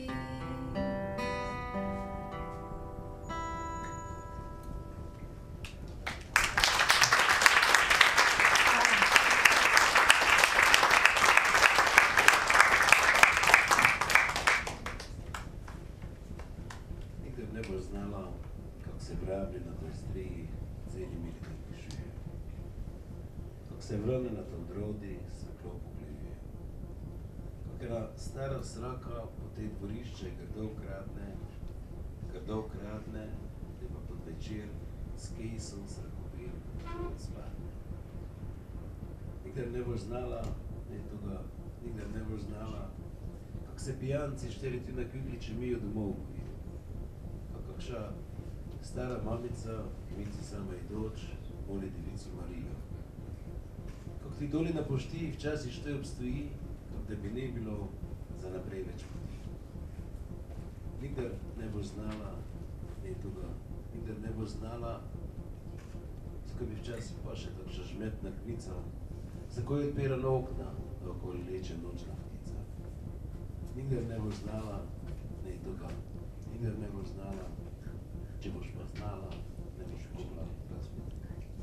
Nikdar ne boš znala, kako se vrablji na toj striji celi milite pišuje. Kako se vrne na tom drodi, svetlo pogleduje. Kako ena stara sraka po tej dvorišče grdo kradne, grdo kradne, da pa pod večer s kejsom srakovil spadne. Nikdar ne boš znala, ne toga, nikdar ne boš znala, kako se pijanci šteriti na kvigli čemijo domov bojijo. Kakša stara mamica, mici sama idoč, moli devico Marijo. Kako ti doli na pošti včasih štej obstoji, kako da bi ne bilo za naprej več poti. Nikdar ne boš znala, ne toga, nikdar ne boš znala, zakaj bi včasih pa še takša žmetna kmica, zakaj odpira na okna, da okoli leče nočna ptica. Nikdar ne boš znala, ne toga, nikdar ne boš znala, če boš pa znala, ne boš mogla razumeti.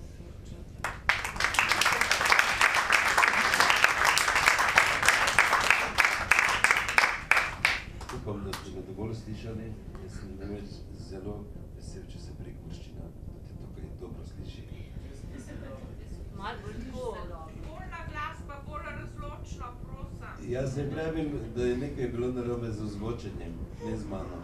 Upam, da ste me dovolj slišali. Jaz sem namreč zelo vesel, če se prekmurščina, da te tukaj dobro sliši. Malo bolj tako. Bolj na glas, pa bolj razločno, prosim. Jaz ne pravim, da je nekaj bilo narobe z ozvočenjem, ne z mano.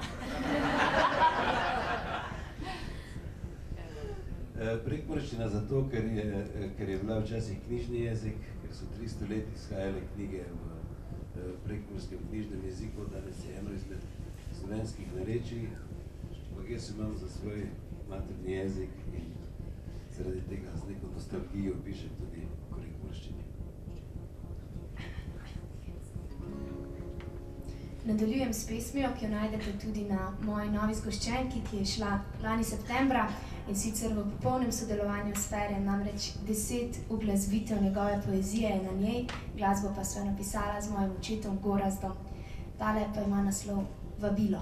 Prekmurščina zato, ker je, ker je bila včasih knjižni jezik, ker so tristo let izhajale knjige v prekmurskem knjižnem jeziku, danes je eno izmed slovenskih narečij, ampak jaz imam za svoj materni jezik in zaradi tega z neko nostalgijo pišem tudi v prekmurščini. Nadaljujem s pesmijo, ki jo najdete tudi na moji novi zgoščenki, ki je šla lani septembra in sicer v popolnem sodelovanju s Ferjem, namreč deset uglasbitev njegove poezije je na njej, glasbo pa sva napisala z mojim očetom Gorazdom. Tale pa ima naslov Vabilo.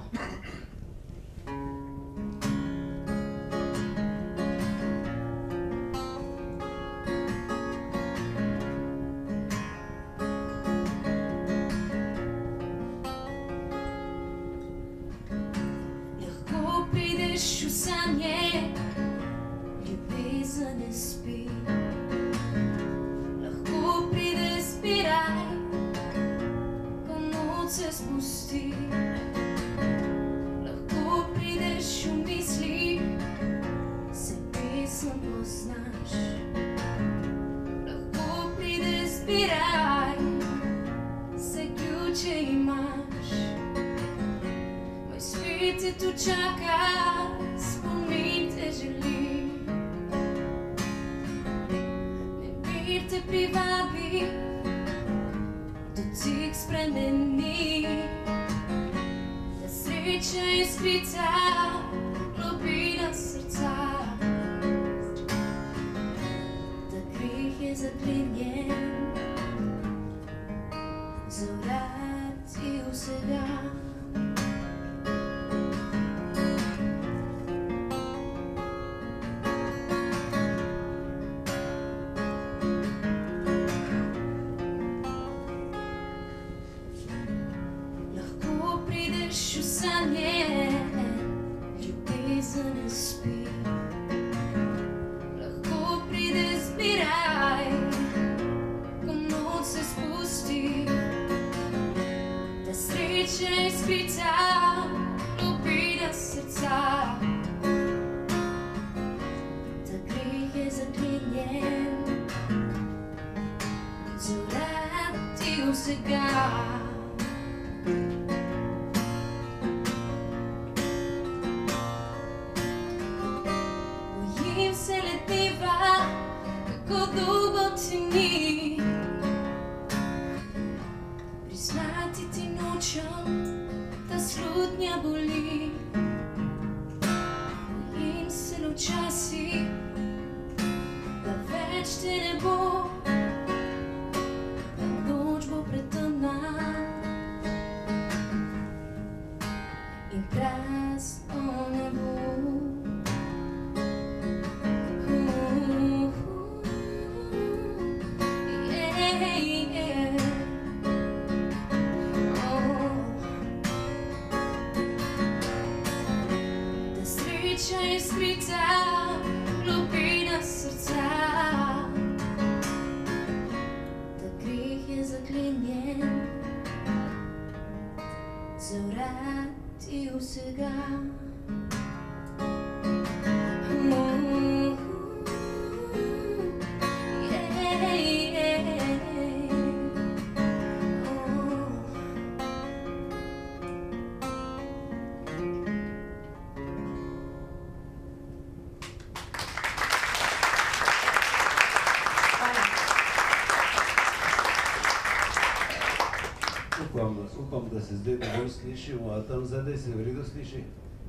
Upam, da se zdaj dovolj slišimo, a tam zadaj se v redu sliši?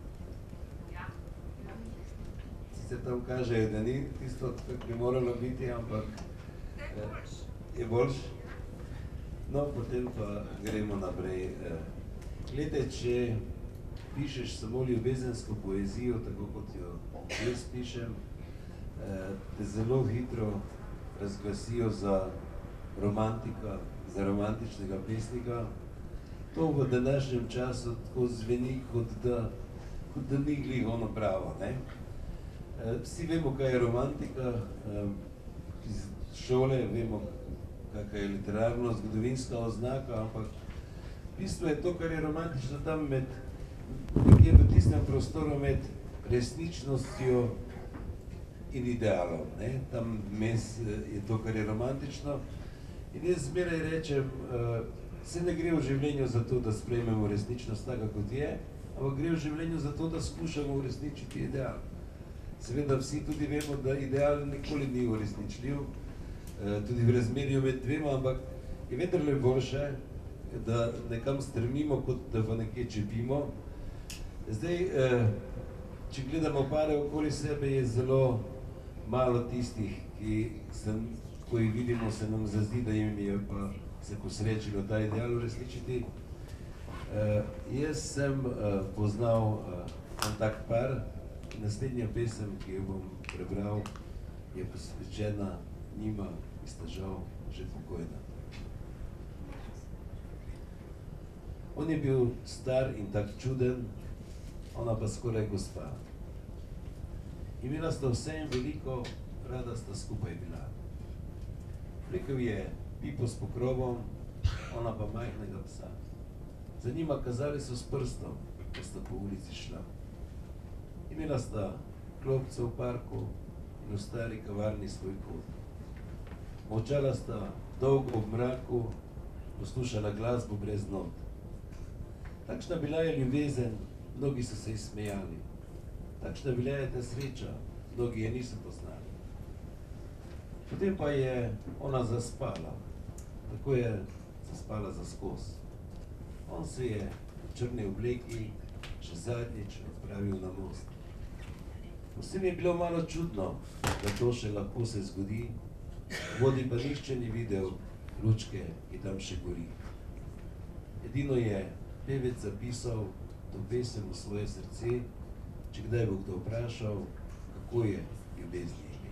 Ja. Sicer tam kažejo, da ni tisto, kak bi moralo biti, ampak je boljš. No, potem pa gremo naprej. Glede, če pišeš samo ljubezensko poezijo, tako kot jo jaz pišem, te zelo hitro razglasijo za romantika, za romantičnega pesnika. To v današnjem času tako zveni, kot da, kot da ni glih ono pravo, ne? Vsi vemo, kaj je romantika, iz šole vemo, kakaj je literarno-zgodovinska oznaka, ampak v bistvu je to, kar je romantično tam med, nekje v tistem prostoru med resničnostjo in idealom, ne? Tam mes je to, kar je romantično. In jaz zmeraj rečem, se ne gre v življenju za to, da sprejmemo resničnost taka, kot je, ampak gre v življenju za to, da skušamo uresničiti ideal. Seveda vsi tudi vemo, da ideal nikoli ni uresničljiv, tudi v razmerju med dvema, ampak je vendarle boljše, da nekam strmimo, kot da v nekje čepimo. Zdaj, eh, če gledamo pare okoli sebe, je zelo malo tistih, ki se, ko jih vidimo, se nam zazdi, da jim je pa se posrečilo ta ideal uresničiti. Uh, jaz sem uh, poznal uh, en tak par. Naslednja pesem, ki jo bom prebral, je posvečena njima, ki sta žal že pokojna. On je bil star in tak čuden, ona pa skoraj gospa. Imela sta vse in veliko, rada sta skupaj bila. Rekel je pipo s pokrovom, ona pa majhnega psa. Za njima kazali so s prstom, ko sta po ulici šla. Imela sta klopce v parku in v stari kavarni svoj kot. Molčala sta dolgo v mraku, poslušala glasbo brez not. Takšna bila je ljubezen, mnogi so se ji smejali. Takšna bila je ta sreča, mnogi je niso poznali. Potem pa je ona zaspala, tako je zaspala za skos. On se je v črni obleki še zadnjič odpravil na most. Vsem je bilo malo čudno, da to še lahko se zgodi, vodi pa nihče ni videl lučke, ki tam še gori. Edino je pevec zapisal to pesem v svoje srce, če kdaj bo kdo vprašal, kako je ljubezni ime.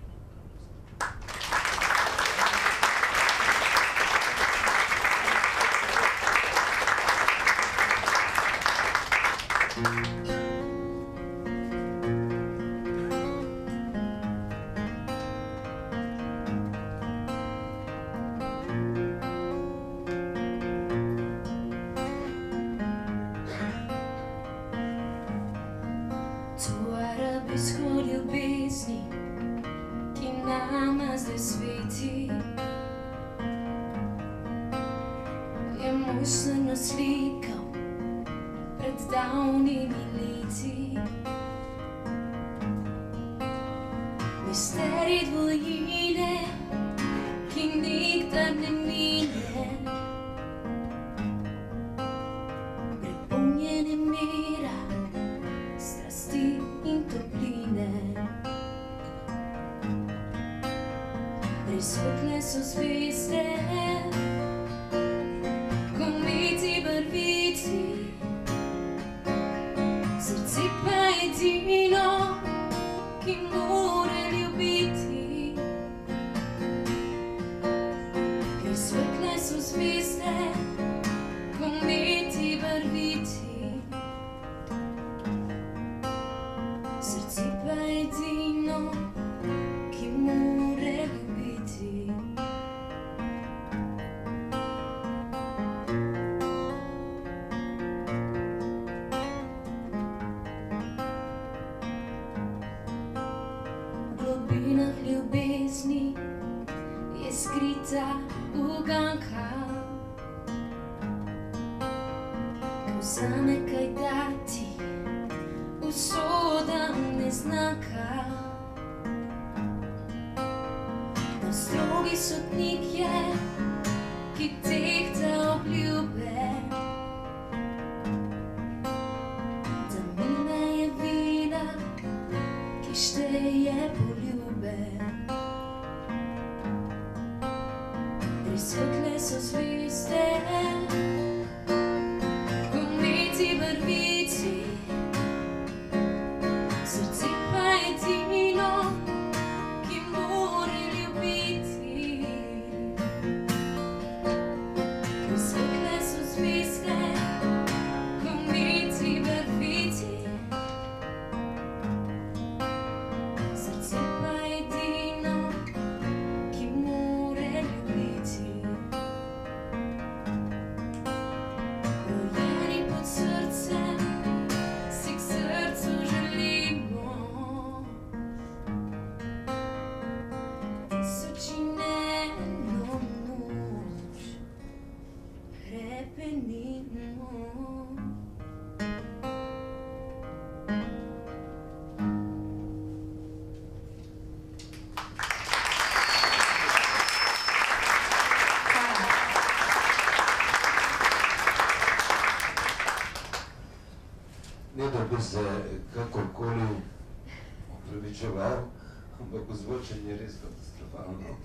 upravičeval, ampak ozvočenje je res katastrofalno.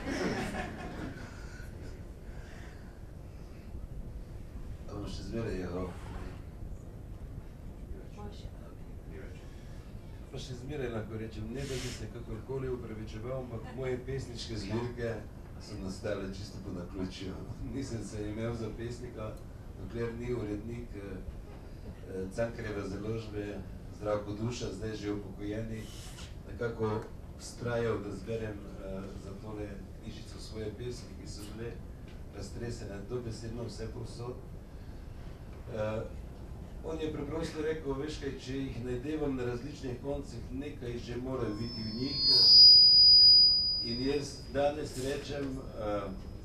A bom še zmeraj jelo? Pa še zmeraj lahko rečem, ne da bi se kakorkoli upravičeval, ampak moje pesniške zbirke so nastale čisto po naključju. Nisem se imel za pesnika, dokler ni urednik eh, Cankarjeve založbe Zdravko Duša, zdaj že upokojeni, nekako vztrajal, da zberem eh, za tole knjižico svoje pesmi, ki so bile raztresene dobesedno vse povsod. Uh, on je preprosto rekel, veš kaj, če jih najdevam na različnih koncih, nekaj že mora biti v njih. In jaz danes rečem, uh,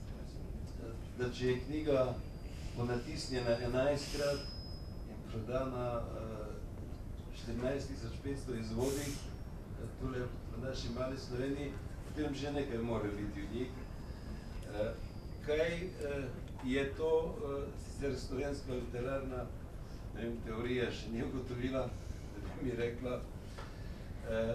da če je knjiga ponatisnjena enajstkrat in prodana uh, štirinajst tisoč petsto izvodih, tole v naši mali Sloveniji, potem že nekaj mora biti v njih. Uh, kaj uh, je to, uh, sicer slovenska literarna ne vem, teorija še ni ugotovila, da bi mi rekla. Uh,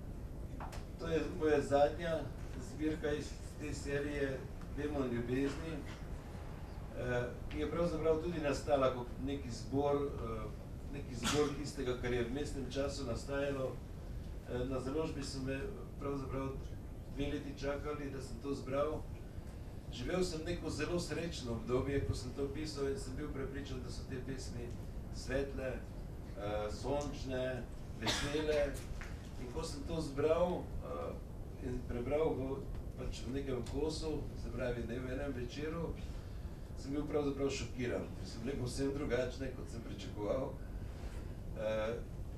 to je moja zadnja zbirka iz te serije Demon ljubezni, uh, ki je pravzaprav tudi nastala kot neki zbor, uh, neki zbor tistega, kar je v mestnem času nastajalo. Uh, na založbi so me pravzaprav dve leti čakali, da sem to zbral. Živel sem neko zelo srečno obdobje, ko sem to pisal in sem bil prepričan, da so te pesmi svetle, uh, sončne, vesele. In ko sem to zbral uh, in prebral v, pač v nekem kosu, se pravi ne v enem večeru, sem bil pravzaprav šokiran, ker so bile povsem drugačne, kot sem pričakoval. Uh,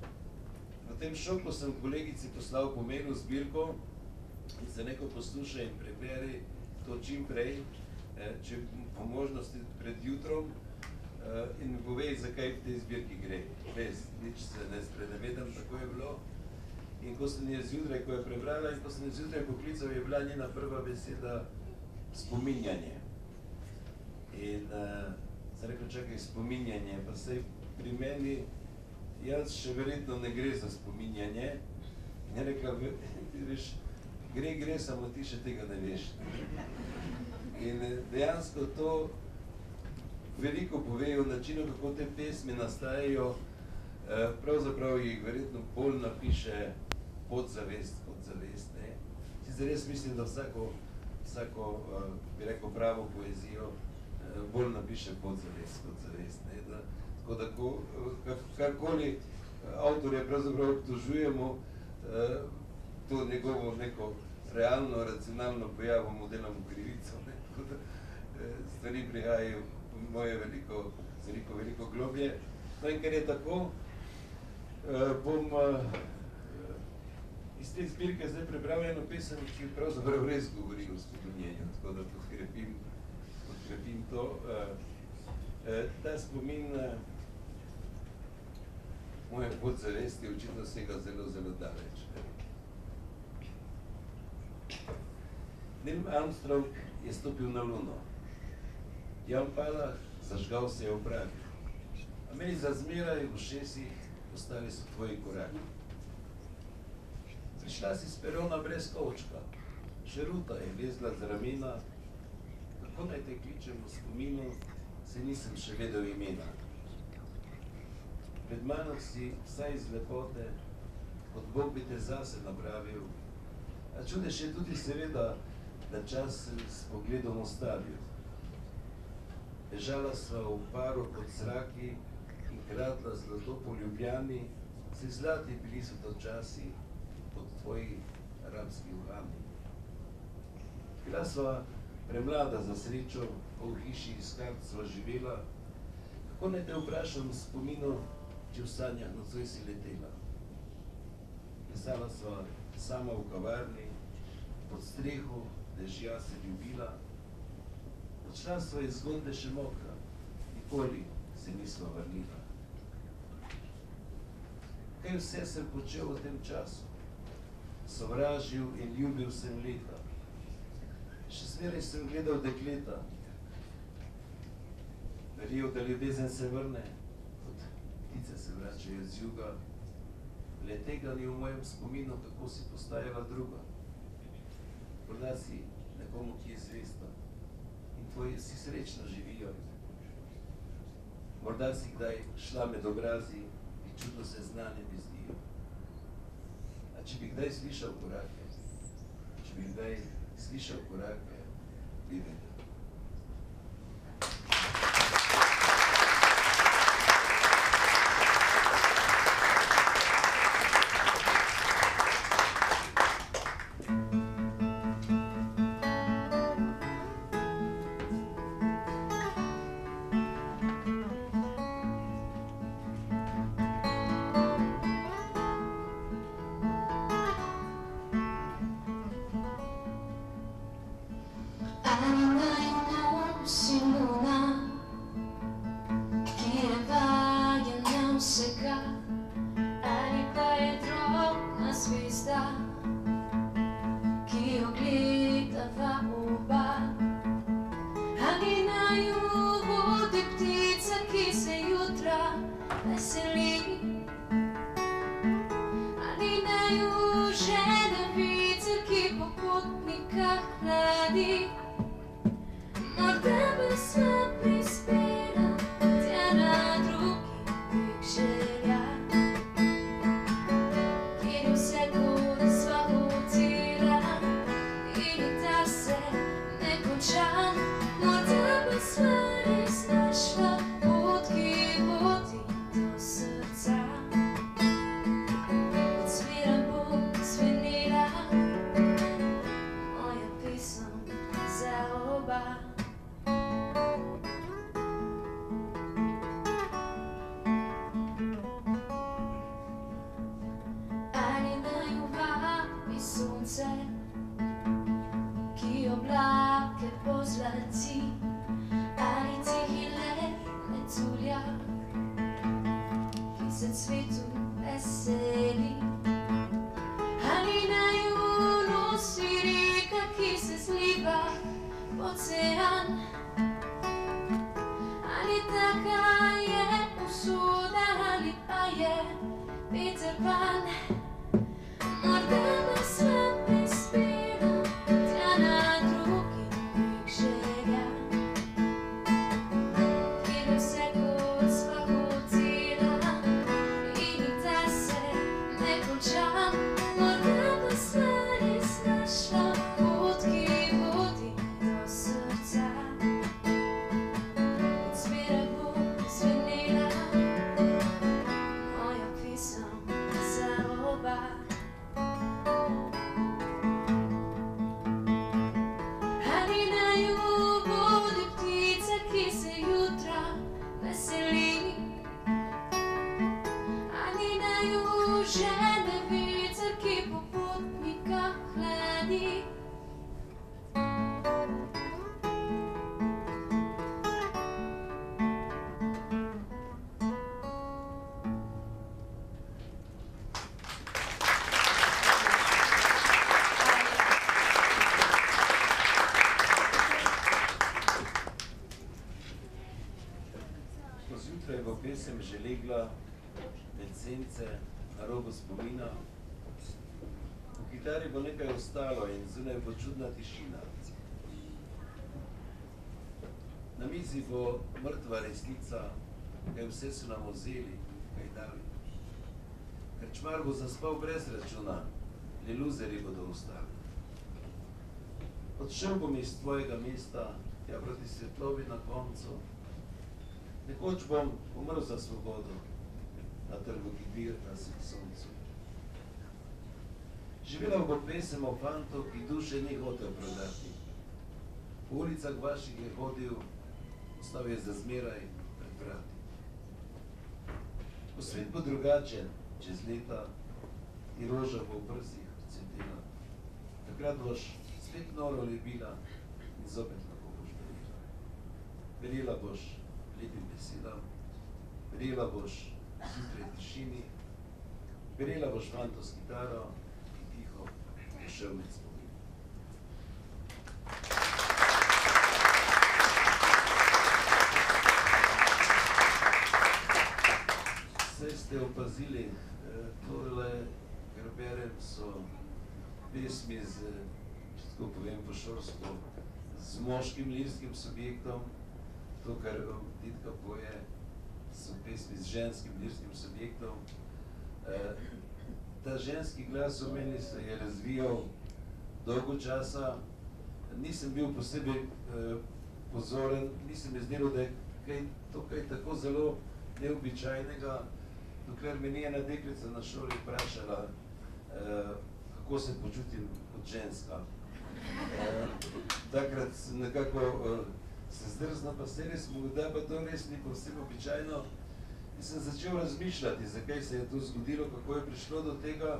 v tem šoku sem kolegici poslal po mailu zbirko in se neko posluša in preberi to čim prej, če po možnosti pred jutrom, in mi povej, zakaj v tej zbirki gre. Res, nič se ne sprenevedam, tako je bilo. In ko sem je zjutraj, ko je prebrala in ko sem je zjutraj poklical, je bila njena prva beseda spominjanje. In uh, sem rekel, čakaj, spominjanje, pa sej pri meni, jaz še verjetno ne gre za spominjanje. In je rekla, veš, gre, gre, samo ti še tega ne veš. In dejansko to veliko pove o načinu, kako te pesmi nastajajo. Pravzaprav jih verjetno bolj napiše podzavest, podzavest, ne. Sicer res mislim, da vsako, vsako, bi rekel, pravo poezijo bolj napiše podzavest, podzavest, ne. Da, tako da, ko, karkoli avtorje pravzaprav obtožujemo, to njegovo neko realno, racionalno pojavo mu delamo krivico, ne, tako da stvari prihajajo v moje veliko, veliko, veliko globje. No in ker je tako, bom iz te zbirke zdaj prebral eno pesem, ki pravzaprav res govori o spominjenju, tako da podkrepim, podkrepim to. Ta spomin moje podzavesti očitno sega zelo, zelo daleč. Neil Armstrong je stopil na Luno. Jan Palach zažgal se je v pravi. A meni za zmeraj v ušesih ostali so tvoji koraki. Prišla si s perona brez kovčka, še ruta je vezla z ramena. Kako naj te kličem v spominu, se nisem še vedel imena. Pred mano si vsaj iz lepote, kot Bog bi te zase napravil. A čudež je tudi seveda, da čas s pogledom ostavil. Ležala sva v paru pod zraki in kradla zlato po Ljubljani, si zlati bili so to časi pod tvoji arabski uhani. Bila sva premlada za srečo, po v hiši iz kart sva živela. Kako naj te vprašam v spominu, če v sanjah nocoj si letela? Plesala sva sama v kavarni, pod streho dežja se ljubila. Odšla sva iz zgodbe še mokra, nikoli se nisva vrnila. Kaj vse sem počel v tem času? Sovražil in ljubil sem leta. Še zmeraj sem gledal dekleta. Verjel, da ljubezen se vrne, kot ptice se vračajo z juga. Le tega ni v mojem spominu, kako si postajala druga. Morda si nekomu, ki je zvesta in tvoji si srečno živijo. Morda si kdaj šla med obrazi in čudno se znane mi zdijo. A če bi kdaj slišal korake, če bi kdaj slišal korake, bi vedel. Sem že legla med sence na robu spomina. V kitari bo nekaj ostalo in zunaj bo čudna tišina. Na mizi bo mrtva resnica, kaj vse so nam vzeli, kaj dali. Krčmar bo zaspal brez računa, le luzeri bodo ostali. Odšel bom iz tvojega mesta, tja proti svetlovi na koncu. Nekoč bom umrl za svobodo, na trgu Kibirka se k soncu. Živela bo pesem o fantu, ki duše ni hotel prodati. Po ulicah vaših je hodil, ostal je za zmeraj pred vrati. Ko svet bo drugačen, čez leta, ti roža bo v prsih cvetela. Takrat boš spet noro ljubila in zopet lahko boš verjela. Verjela boš lepim besedam, verjela boš zjutraj tišini, verjela boš fanto s kitaro in tiho je šel med spomin. Saj ste opazili, tole, kar berem, so pesmi z, če tako povem po šolsko, z moškim lirskim subjektom. To, kar Ditka poje, so pesmi z ženskim lirskim subjektom. Ta ženski glas v meni se je razvijal dolgo časa. Nisem bil posebej pozoren, nisem mi zdelo, da je kaj, to kaj tako zelo neobičajnega, dokler me ni ena deklica na šoli vprašala, kako se počutim kot ženska. Takrat sem nekako se zdrznil, pa se res morda pa to res ni povsem običajno. In sem začel razmišljati, zakaj se je to zgodilo, kako je prišlo do tega.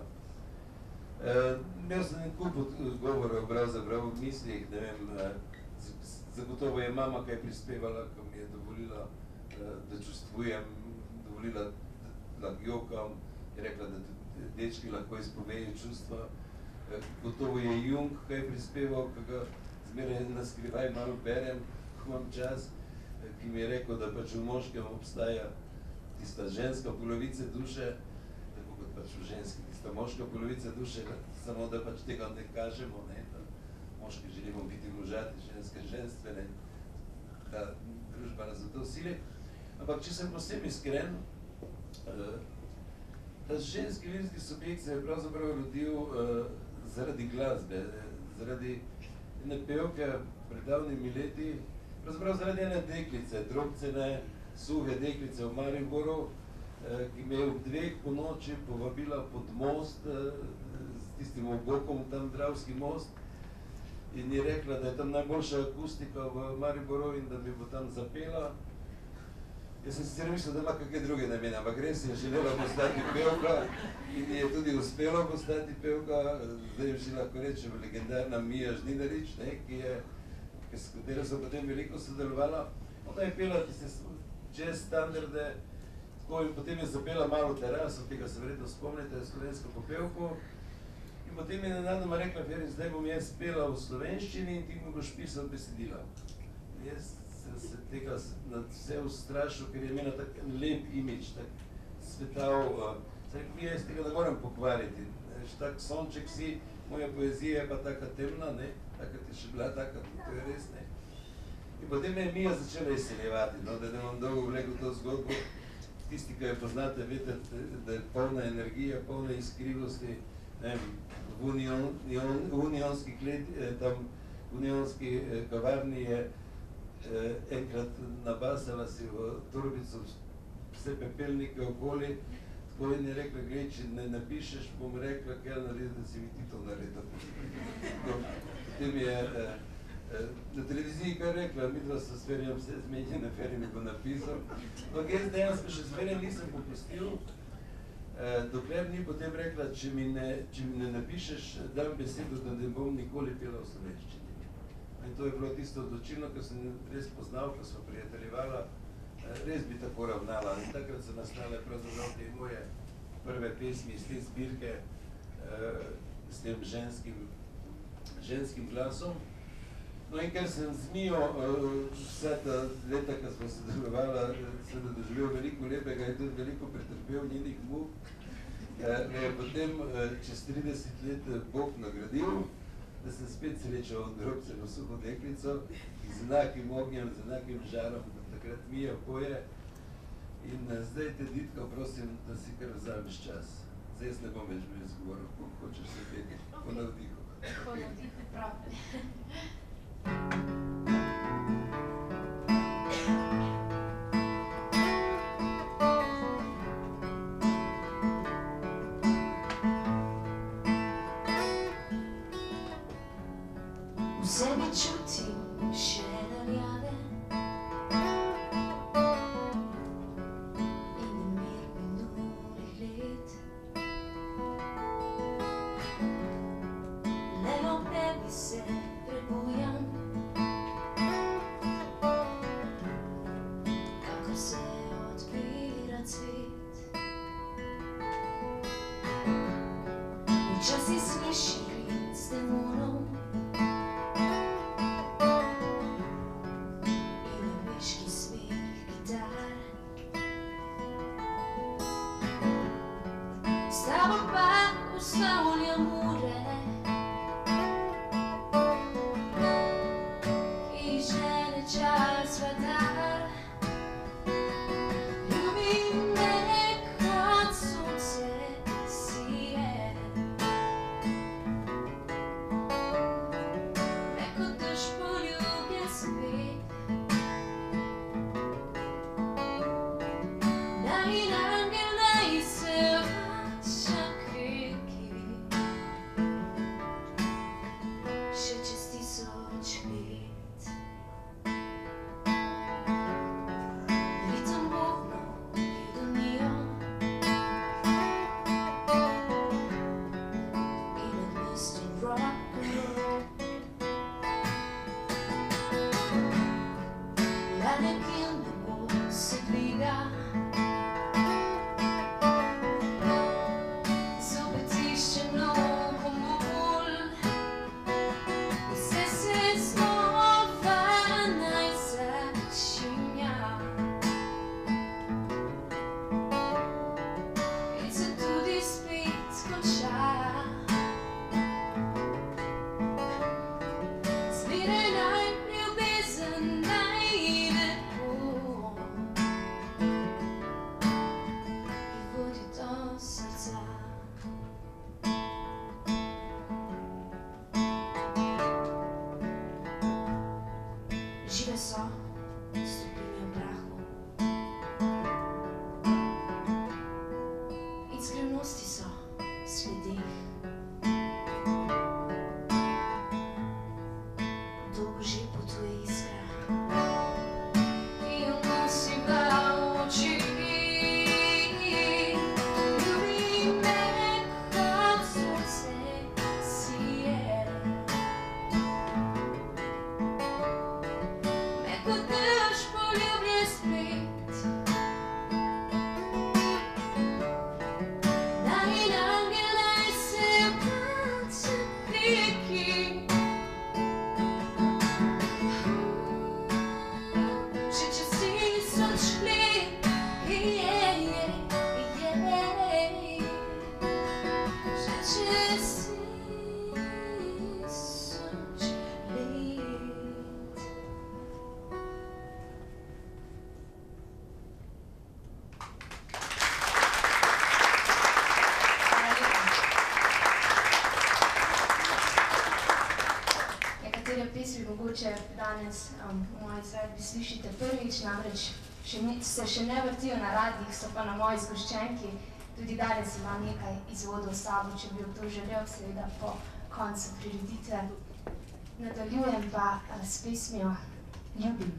Imel sem en kup odgovorov, pravzaprav v mislih, ne vem, zagotovo je mama kaj prispevala, ko mi je dovolila, da čustvujem, dovolila, da jokam, je rekla, da tudi dečki lahko izpovejo čustva. Gotovo je Jung kaj prispeval, ko ga zmeraj naskrivaj malo berem, ko imam čas, ki mi je rekel, da pač v moškem obstaja tista ženska polovica duše, tako kot pač v ženski, tista moška polovica duše, samo da pač tega ne kažemo, ne, da moški želimo biti možati, ženske ženstvene, da družba nas zato sili. Ampak, če sem posebej iskren, ta ženski lirski subjekt se je pravzaprav rodil zaradi glasbe, zaradi ene pevke pred davnimi leti, pravzaprav zaradi ene deklice, drobcene, suhe deklice v Mariboru, ki me je ob dveh po noči povabila pod most, s tistim obokom, tam Dravski most, in je rekla, da je tam najboljša akustika v Mariboru in da mi bo tam zapela. Jaz sem sicer mislil, da ima kakve druge namene, ampak res je želela postati pevka in je tudi uspelo postati pevka. Zdaj že lahko rečem legendarna Mija Žnidarič, ki je, s katero so potem veliko sodelovala. Ona je pela tiste jazz standarde, tako in potem je zapela Malo teraso, tega se verjetno spomnite, slovensko popevko. In potem je nenadoma rekla, Feri, zdaj bom jaz pela v slovenščini in ti mi boš pisal besedila. Jaz sem se tega vse ustrašil, ker je imela tak lep imidž, tak svetav. Zdaj, mi jaz tega ne moram pokvariti. Tak sonček si, moja poezija je pa taka temna, ne, takrat je še bila taka, to je res, ne. In potem me je Mija začela izseljevati, no, da ne bom dolgo vlekel to zgodbo. Tisti, ki jo poznate, veste, da je polna energija, polna iskrivosti, ne vem, v unionski kleti, tam v unionski kavarni je enkrat nabasala si v torbico vse pepelnike okoli, tako in je rekla, glej, če ne napišeš, bom rekla, kelnarju, da si mi ti to naredil. Potem je na televiziji kar rekla, midva so s Ferijem vse zmenjene, Feri mi bo napisal. Ampak jaz dejansko še s Ferijem nisem popustil, dokler ni potem rekla, če mi ne napišeš, dam besedo, da ne bom nikoli pela v slovenščini. In to je bilo tisto odločilno, ker sem res poznal, ko smo prijateljevala, res bi tako ravnala. In takrat so nastale pravzaprav te moje prve pesmi iz te zbirke s tem ženskim glasom. No in ker sem z Mijo vse ta leta, ko smo sodelovala, sem doživel veliko lepega in tudi veliko pretrpel njenih muk, me je potem čez trideset let Bog nagradil, da sem spet srečal drobceno suho deklico z enakim ognjem, z enakim žarom, da takrat Mija poje. In zdaj te, Ditka, prosim, da si kar vzameš čas. Zdaj jaz ne bom več bil izgovoril, kako hočeš se peti, po navdihu. Po navdihu, prav. V sebi čutim še daljave in mir minulih let. Le ob tebi se prebujam, kakor se odpira cvet. Včasih sliši klic demonov mogoče danes um, v moji izvedbi slišite prvič, namreč še ni, se še ne vrtijo na radijih, so pa na moji zgoščenki. Tudi danes imam nekaj izvodov s sabo, če bi to želel, seveda po koncu prireditve. Nadaljujem pa uh, s pesmijo Ljubim.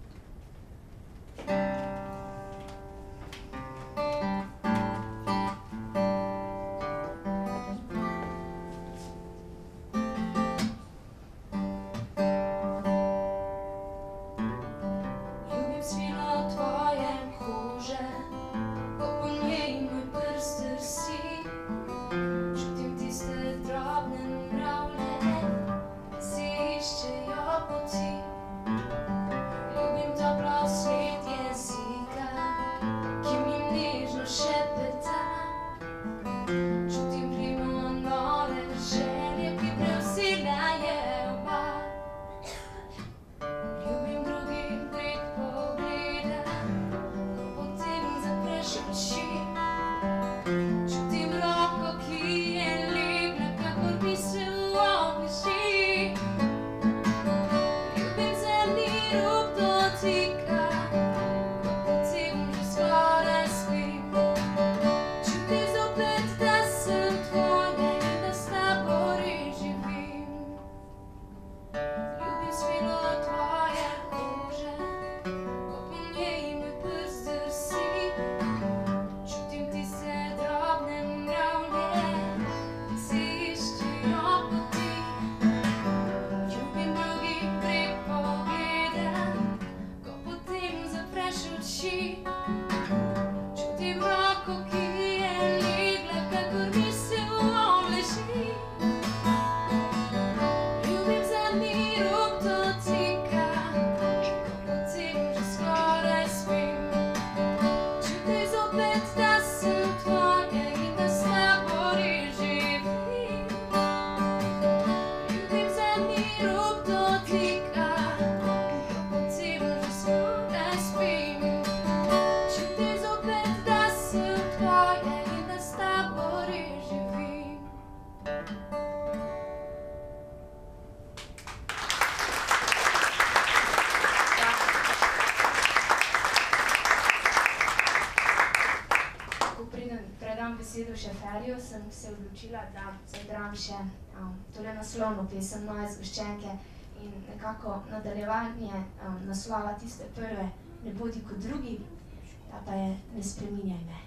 Besedo še Feriju, sem se odločila, da zaigram še um, tole naslovno pesem Moje zgoščenke in nekako nadaljevanje um, naslova tiste prve Ne bodi kot drugi, ta pa je Ne spreminjaj me.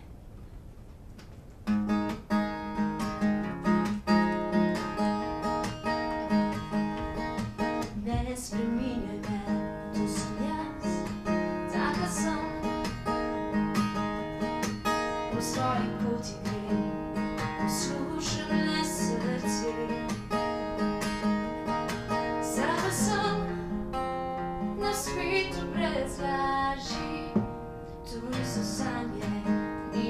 Ne spreminjaj me, to sem jaz, taka sem. Po svoji poti grem, poslušam le srce. Sama sem na svetu brez laži, tu niso sanje,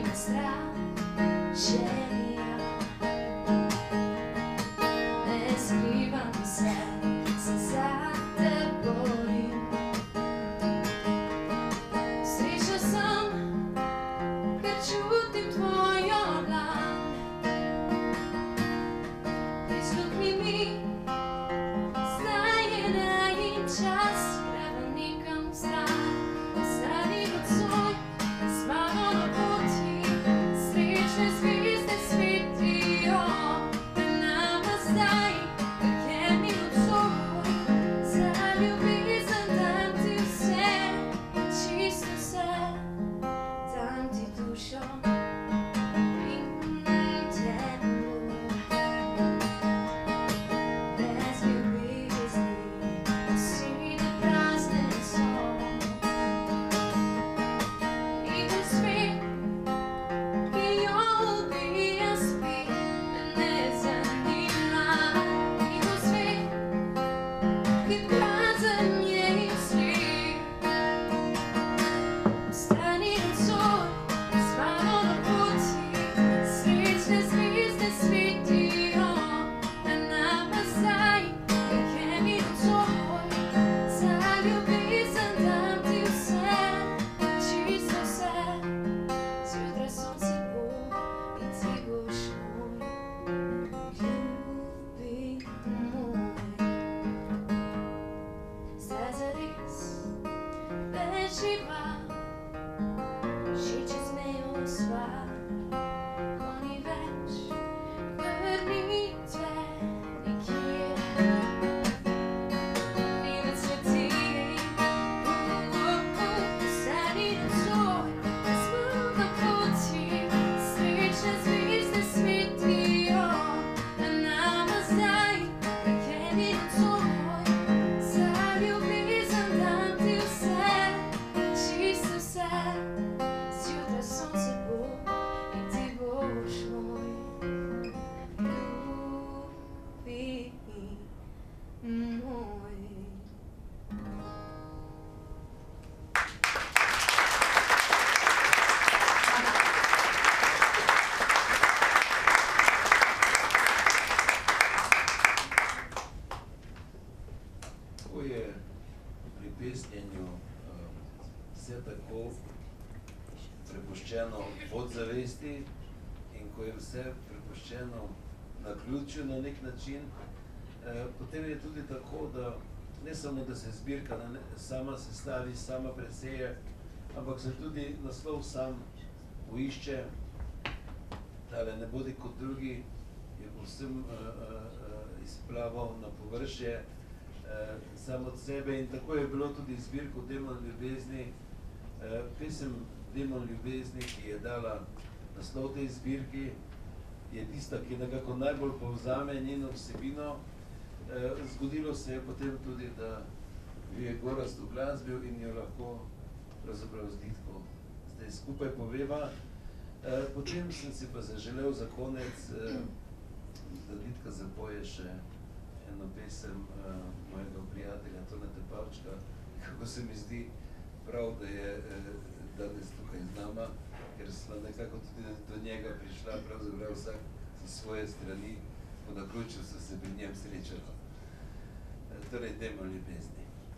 podzavesti in ko je vse prepuščeno naključju na nek način, eh, potem je tudi tako, da ne samo, da se zbirka na ne, sama sestavi, sama preseje, ampak se tudi naslov sam poišče, tale ne bodi kot drugi, je povsem uh, uh, izplaval na površje uh, sam od sebe in tako je bilo tudi zbirko Demon ljubezni. Uh, pesem Demon ljubezni, ki je dala naslov tej zbirki, je tista, ki nekako najbolj povzame njeno vsebino. Uh, zgodilo se je potem tudi, da je Gorazd uglasbil in jo lahko pravzaprav z Ditko zdaj skupaj poveva. Uh, potem sem si pa zaželel za konec, uh, da Ditka zapoje še eno pesem uh, mojega prijatelja Toneta Pavčka, kako se mi zdi prav, da je uh, danes tukaj z nama, ker sva nekako tudi do njega prišla, pravzaprav vsak za svoje strani, po naključju so se pri njem srečala. Uh, torej, Demon ljubezni.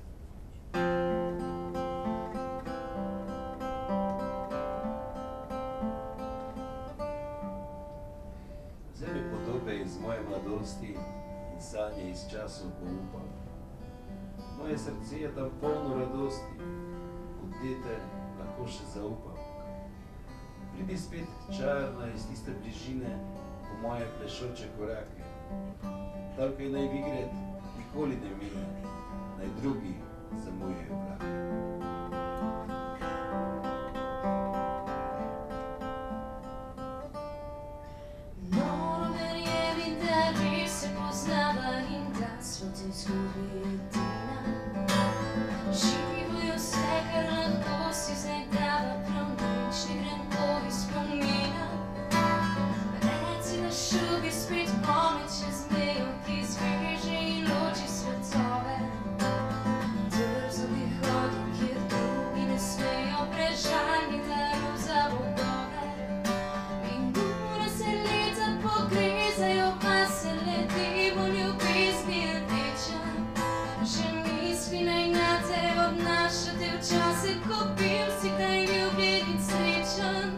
Vzemi podobe iz moje mladosti in sanje iz časov poupa. Moje srce je tam polno radosti, kot dete lahko še zaupam. Pridi spet čarna iz tiste bližine po moje plešoče korake. Talkaj naj vigret nikoli ne mine, naj drugi zamujejo vlake. Noro verjemi, da res se poznava in da smo te zgodbi edina. Živo je vse, kar lahko si zdaj dava, prav nič ne grenkovi spomina. Reci, da šubi spet pomet čez mejo, ki zveže in loči svetove. Drzo bi hodil, kjer drugi ne smejo, prežalni darov za bogove. Minula se leta pogrezajo, pa se letimo ljubezni rdeča. Že misli naj na te odnašate včasih, ko bil si taj ljubljen in srečen.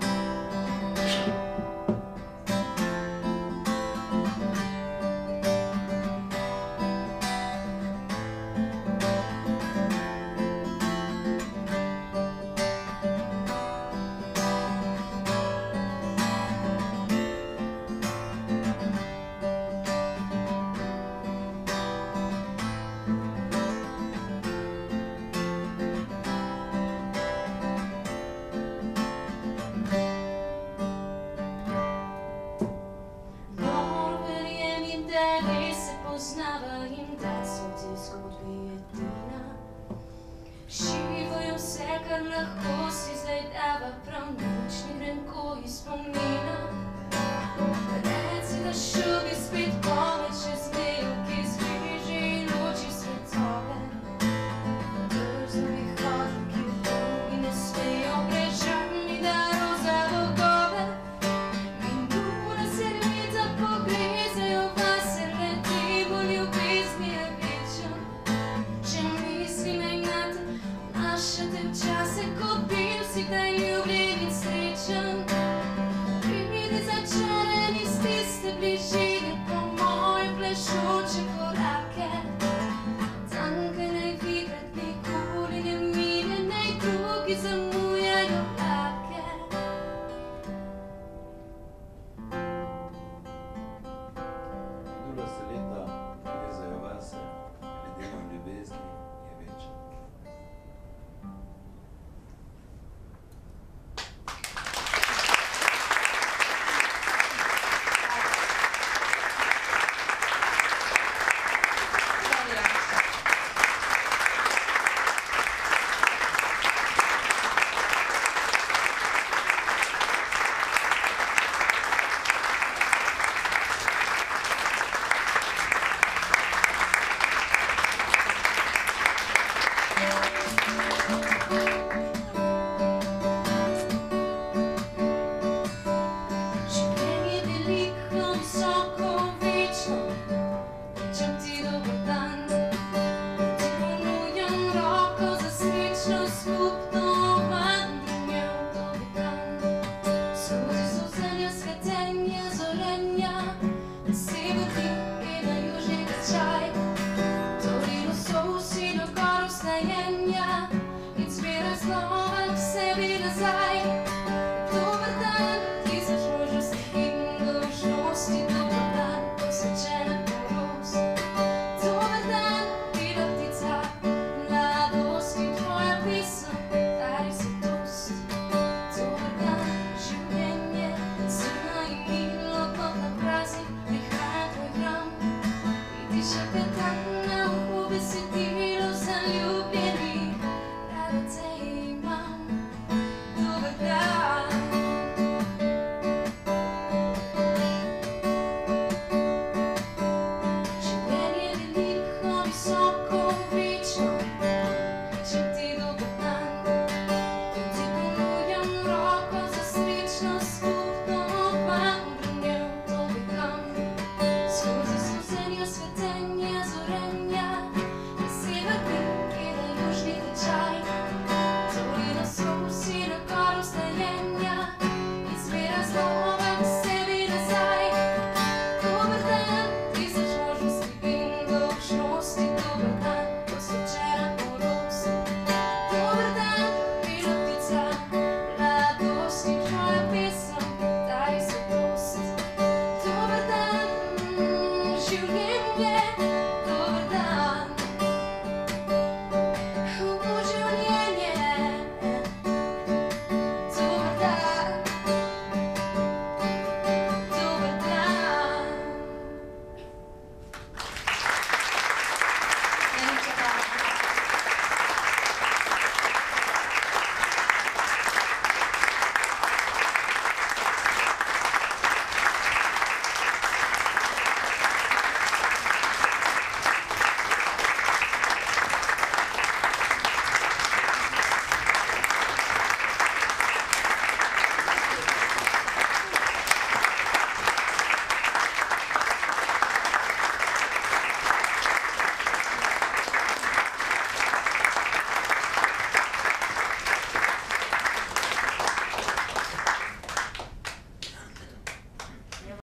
Noro verjemi, da res se poznava in da so te zgodbi edina. Živo je vse, kar lahko si zdaj dava, prav nič ne grenko iz spomina. Reci, da šubi spet pomet čez mejo, ki zveže in loči svetove. Drzo bi hodil, kjer drugi ne smejo, prežalni darov za bogove. Minula se leta pogrezajo, pa se letimo ljubezni rdeča. Že misli naj na te vnašate včasih, ko bil si taj ljubljen in srečen. Pridi začaran iz tiste bližine, Življenje